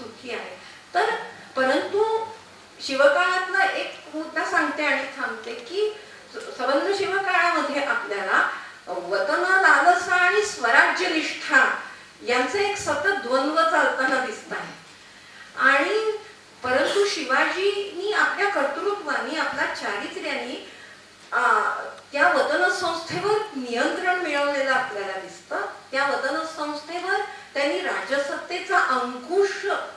शिवकाळातला एक मुद्दा सांगते आणि थांबते की संबंध शिवकाळामध्ये आपल्याला वतन लालसा आणि स्वराज्य निष्ठा यांचे एक सतत द्वंद्व चालताना दिसत आहे. आणि परंतु शिवाजींनी आपल्या कर्तृत्वानी आपल्या चारित्र्यानी त्या वतन संस्थेवर नियंत्रण मिळवलेलं आपल्याला दिसतं. त्या वतन संस्थेवर त्यांनी राजसत्तेचा अंकुश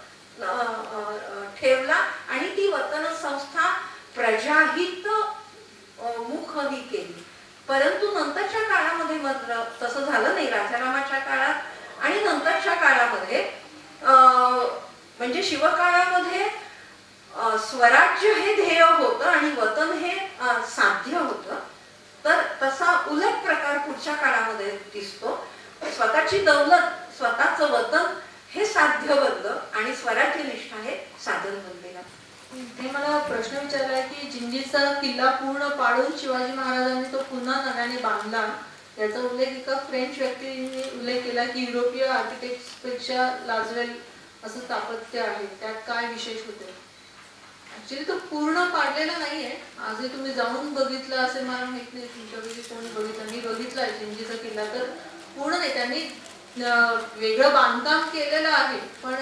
ठेवला आणि ती वतन संस्था प्रजाहित मुखही केली. परंतु नंतरच्या काळामध्ये मात्र तसं झालं नाही. राजारामाच्या काळात आणि नंतरच्या काळामध्ये म्हणजे शिवकाळामध्ये स्वराज्य हे ध्येय होतं आणि वतन हे साध्य होतं. तर तसा उलट प्रकार पुढच्या काळामध्ये दिसतो. स्वतःची दौलत स्वतःचं वतन हे साध्य बनलं आणि स्वराज्य निष्ठा हे साधन बनलेलं. ते मला प्रश्न विचारलाय की जिंजीचा किल्ला पूर्ण पाडून शिवाजी महाराजांनी तो पुन्हा नव्याने बांधला, याचा उल्लेख एका फ्रेंच व्यक्तीने उल्लेख केला की युरोपीय आर्किटेक्ट पेक्षा लाजवेल असं स्थापत्य आहे, त्यात काय विशेष होते? ऍक्च्युली तो पूर्ण पाडलेला नाहीये. आजही तुम्ही जाऊन बघितलं असेल, मला माहित नाही तुमच्यापैकी कोणी बघितलं. मी बघितलाय जिंजीचा किल्ला. तर पूर्ण नाही, त्यांनी वेगळं बांधकाम केलेलं आहे. पण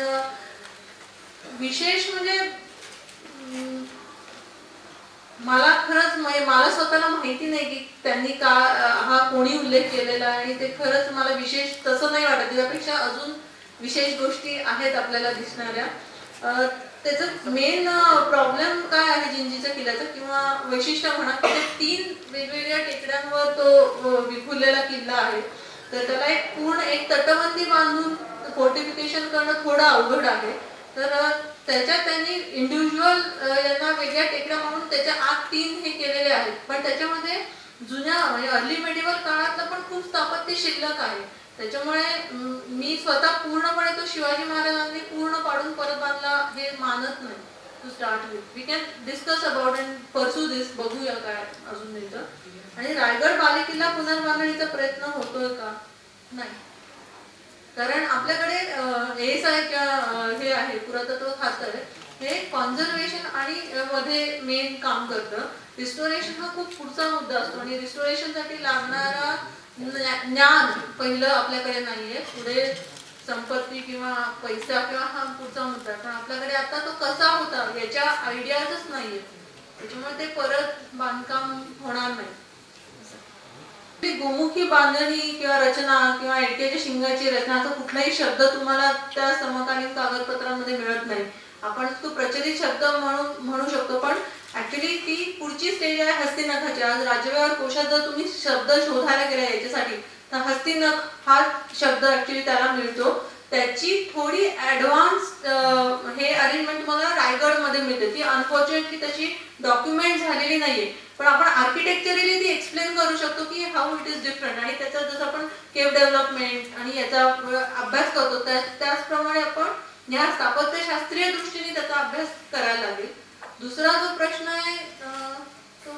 विशेष म्हणजे मला खरंच मला स्वतःला माहिती नाही की त्यांनी का हा कोणी उल्लेख केलेला आहे आणि ते खरंच मला विशेष तसं नाही वाटत. त्यापेक्षा अजून विशेष गोष्टी आहेत आपल्याला दिसणाऱ्या. त्याचं मेन प्रॉब्लेम काय आहे जिंजीच्या किल्ल्याचा किंवा वैशिष्ट्य म्हणा की ते तीन वेगवेगळ्या टेकड्यांवर तो विखुरलेला किल्ला आहे. तर त्याला एक पूर्ण एक तटबंदी बांधून फोर्टिफिकेशन करणं थोडं अवघड आहे. तर त्याच्यात त्यांनी इंडिव्हिज्युअल यांना वेगळ्या टेकड्या म्हणून त्याच्या आत तीन हे केलेले आहेत. पण त्याच्यामध्ये जुन्या म्हणजे अर्ली मेडिवल काळातलं पण खूप स्थापत्य शिल्लक आहे. त्याच्यामुळे मी स्वतः पूर्णपणे तो शिवाजी महाराजांनी पूर्ण पाडून परत बांधला हे मानत नाही. To start with we can discuss about and pursue this. बघूया काय अजून नाही तर. आणि रायगड बालेकिल्ला पुनर्बांधणीचा प्रयत्न होतोय का? नाही. कारण आपल्याकडे एस आहे किंवा हे आहे पुरातत्व खातं आहे, हे कॉन्झर्वेशन आणि मध्ये मेन काम करतं. रिस्टोरेशन हा खूप पुढचा मुद्दा असतो आणि रिस्टोरेशनसाठी लागणारा ज्ञान पहिलं आपल्याकडे नाहीये. पुढे संपत्ती किंवा पैसा किंवा हा पुढचा मुद्दा. पण आपल्याकडे आता तो कसा होता याच्या आयडियाजच नाहीये. त्याच्यामुळे ते परत बांधकाम होणार नाही. गोमुखी बांधणी किंवा रचना किंवा एडक्याच्या शिंगाची रचना असा कुठलाही शब्द तुम्हाला त्या समकालीन कागदपत्रांमध्ये मिळत नाही. आपण तो प्रचलित शब्द म्हणून म्हणू शकतो, पण ऍक्च्युली ती पुढची स्टेज आहे हस्तिनखाची. आज राज्यव्यवहार कोशात जर तुम्ही शब्द शोधायला गेला याच्यासाठी तर हस्तिनख हा शब्द ऍक्च्युली त्याला मिळतो. त्याची थोडी ऍडव्हान्स हे अरेंजमेंट मला रायगडमध्ये मिळते. ती अनफॉर्च्युनेटली त्याची डॉक्युमेंट झालेली नाहीये. पण आपण आर्किटेक्चरली ती एक्सप्लेन करू शकतो की हाऊ इट इज डिफरंट. आणि त्याचा जसं आपण केव डेव्हलपमेंट आणि याचा अभ्यास करतो त्याचप्रमाणे आपण या स्थापत्यशास्त्रीय दृष्टीने त्याचा अभ्यास करायला लागेल. दुसरा जो प्रश्न आहे तो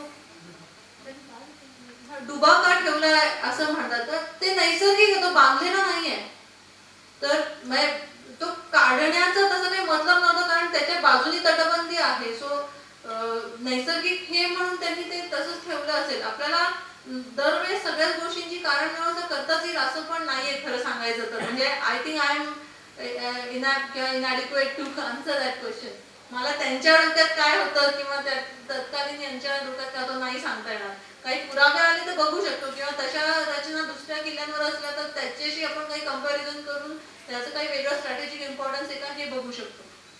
डुबा का ठेवलाय असं म्हणतात. तर ते नैसर्गिक तो बांधलेला नाहीये. तर तो काढण्याचा तसं काही मतलब नव्हतं कारण त्याच्या बाजूनी तटबंदी आहे. सो नैसर्गिक हे म्हणून त्यांनी ते तसंच ठेवलं असेल. आपल्याला दरवेळेस सगळ्याच गोष्टींची कारण व्यवस्था करताच येईल असं पण नाहीये खरं सांगायचं तर. म्हणजे I think I am inadequate to answer that question. मला त्यांच्या डोक्यात काय होतं किंवा त्या तत्कालीन यांच्या डोक्यात काय होतं नाही सांगता येणार. काही पुरावे आले तर बघू शकतो किंवा तशा रचना दुसऱ्या किल्ल्यांवर असल्या तर त्याच्याशी आपण काही कंपॅरिझन करून त्याचं काही वेगळं स्ट्रॅटेजिक इम्पॉर्टन्स आहे का हे बघू शकतो.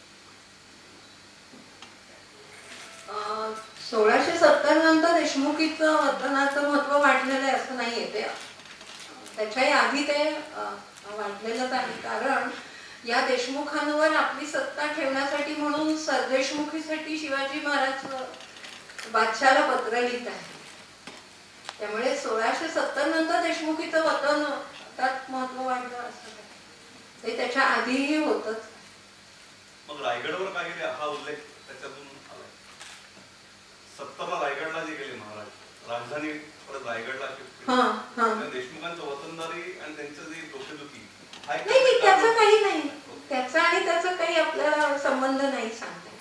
सोळाशे सत्तर नंतर देशमुखीचं वर्तनाचं महत्व वाढलेलं आहे असं नाहीये. ते त्याच्याही आधी ते वाढलेलंच आहे. कारण या देशमुखांवर आपली सत्ता ठेवण्यासाठी म्हणून सरदेशमुखीसाठी शिवाजी महाराज बादशाला पत्र लिहित आहे. त्यामुळे सोळाशे सत्तर नंतर देशमुखीचं वतन त्यात महत्व वाढलं असं ते त्याच्या आधीही होतच. मग रायगडवर काय गेले हा उल्लेख त्याच्यातून आलाय. सत्तरला रायगडला जे गेले महाराज राजधानी परत रायगडला देशमुखांचं वतनदारी आणि त्यांचं जे डोकेदुखी नाही त्याचं काही नाही. त्याचा आणि त्याचा काही आपल्याला संबंध नाही सांगता.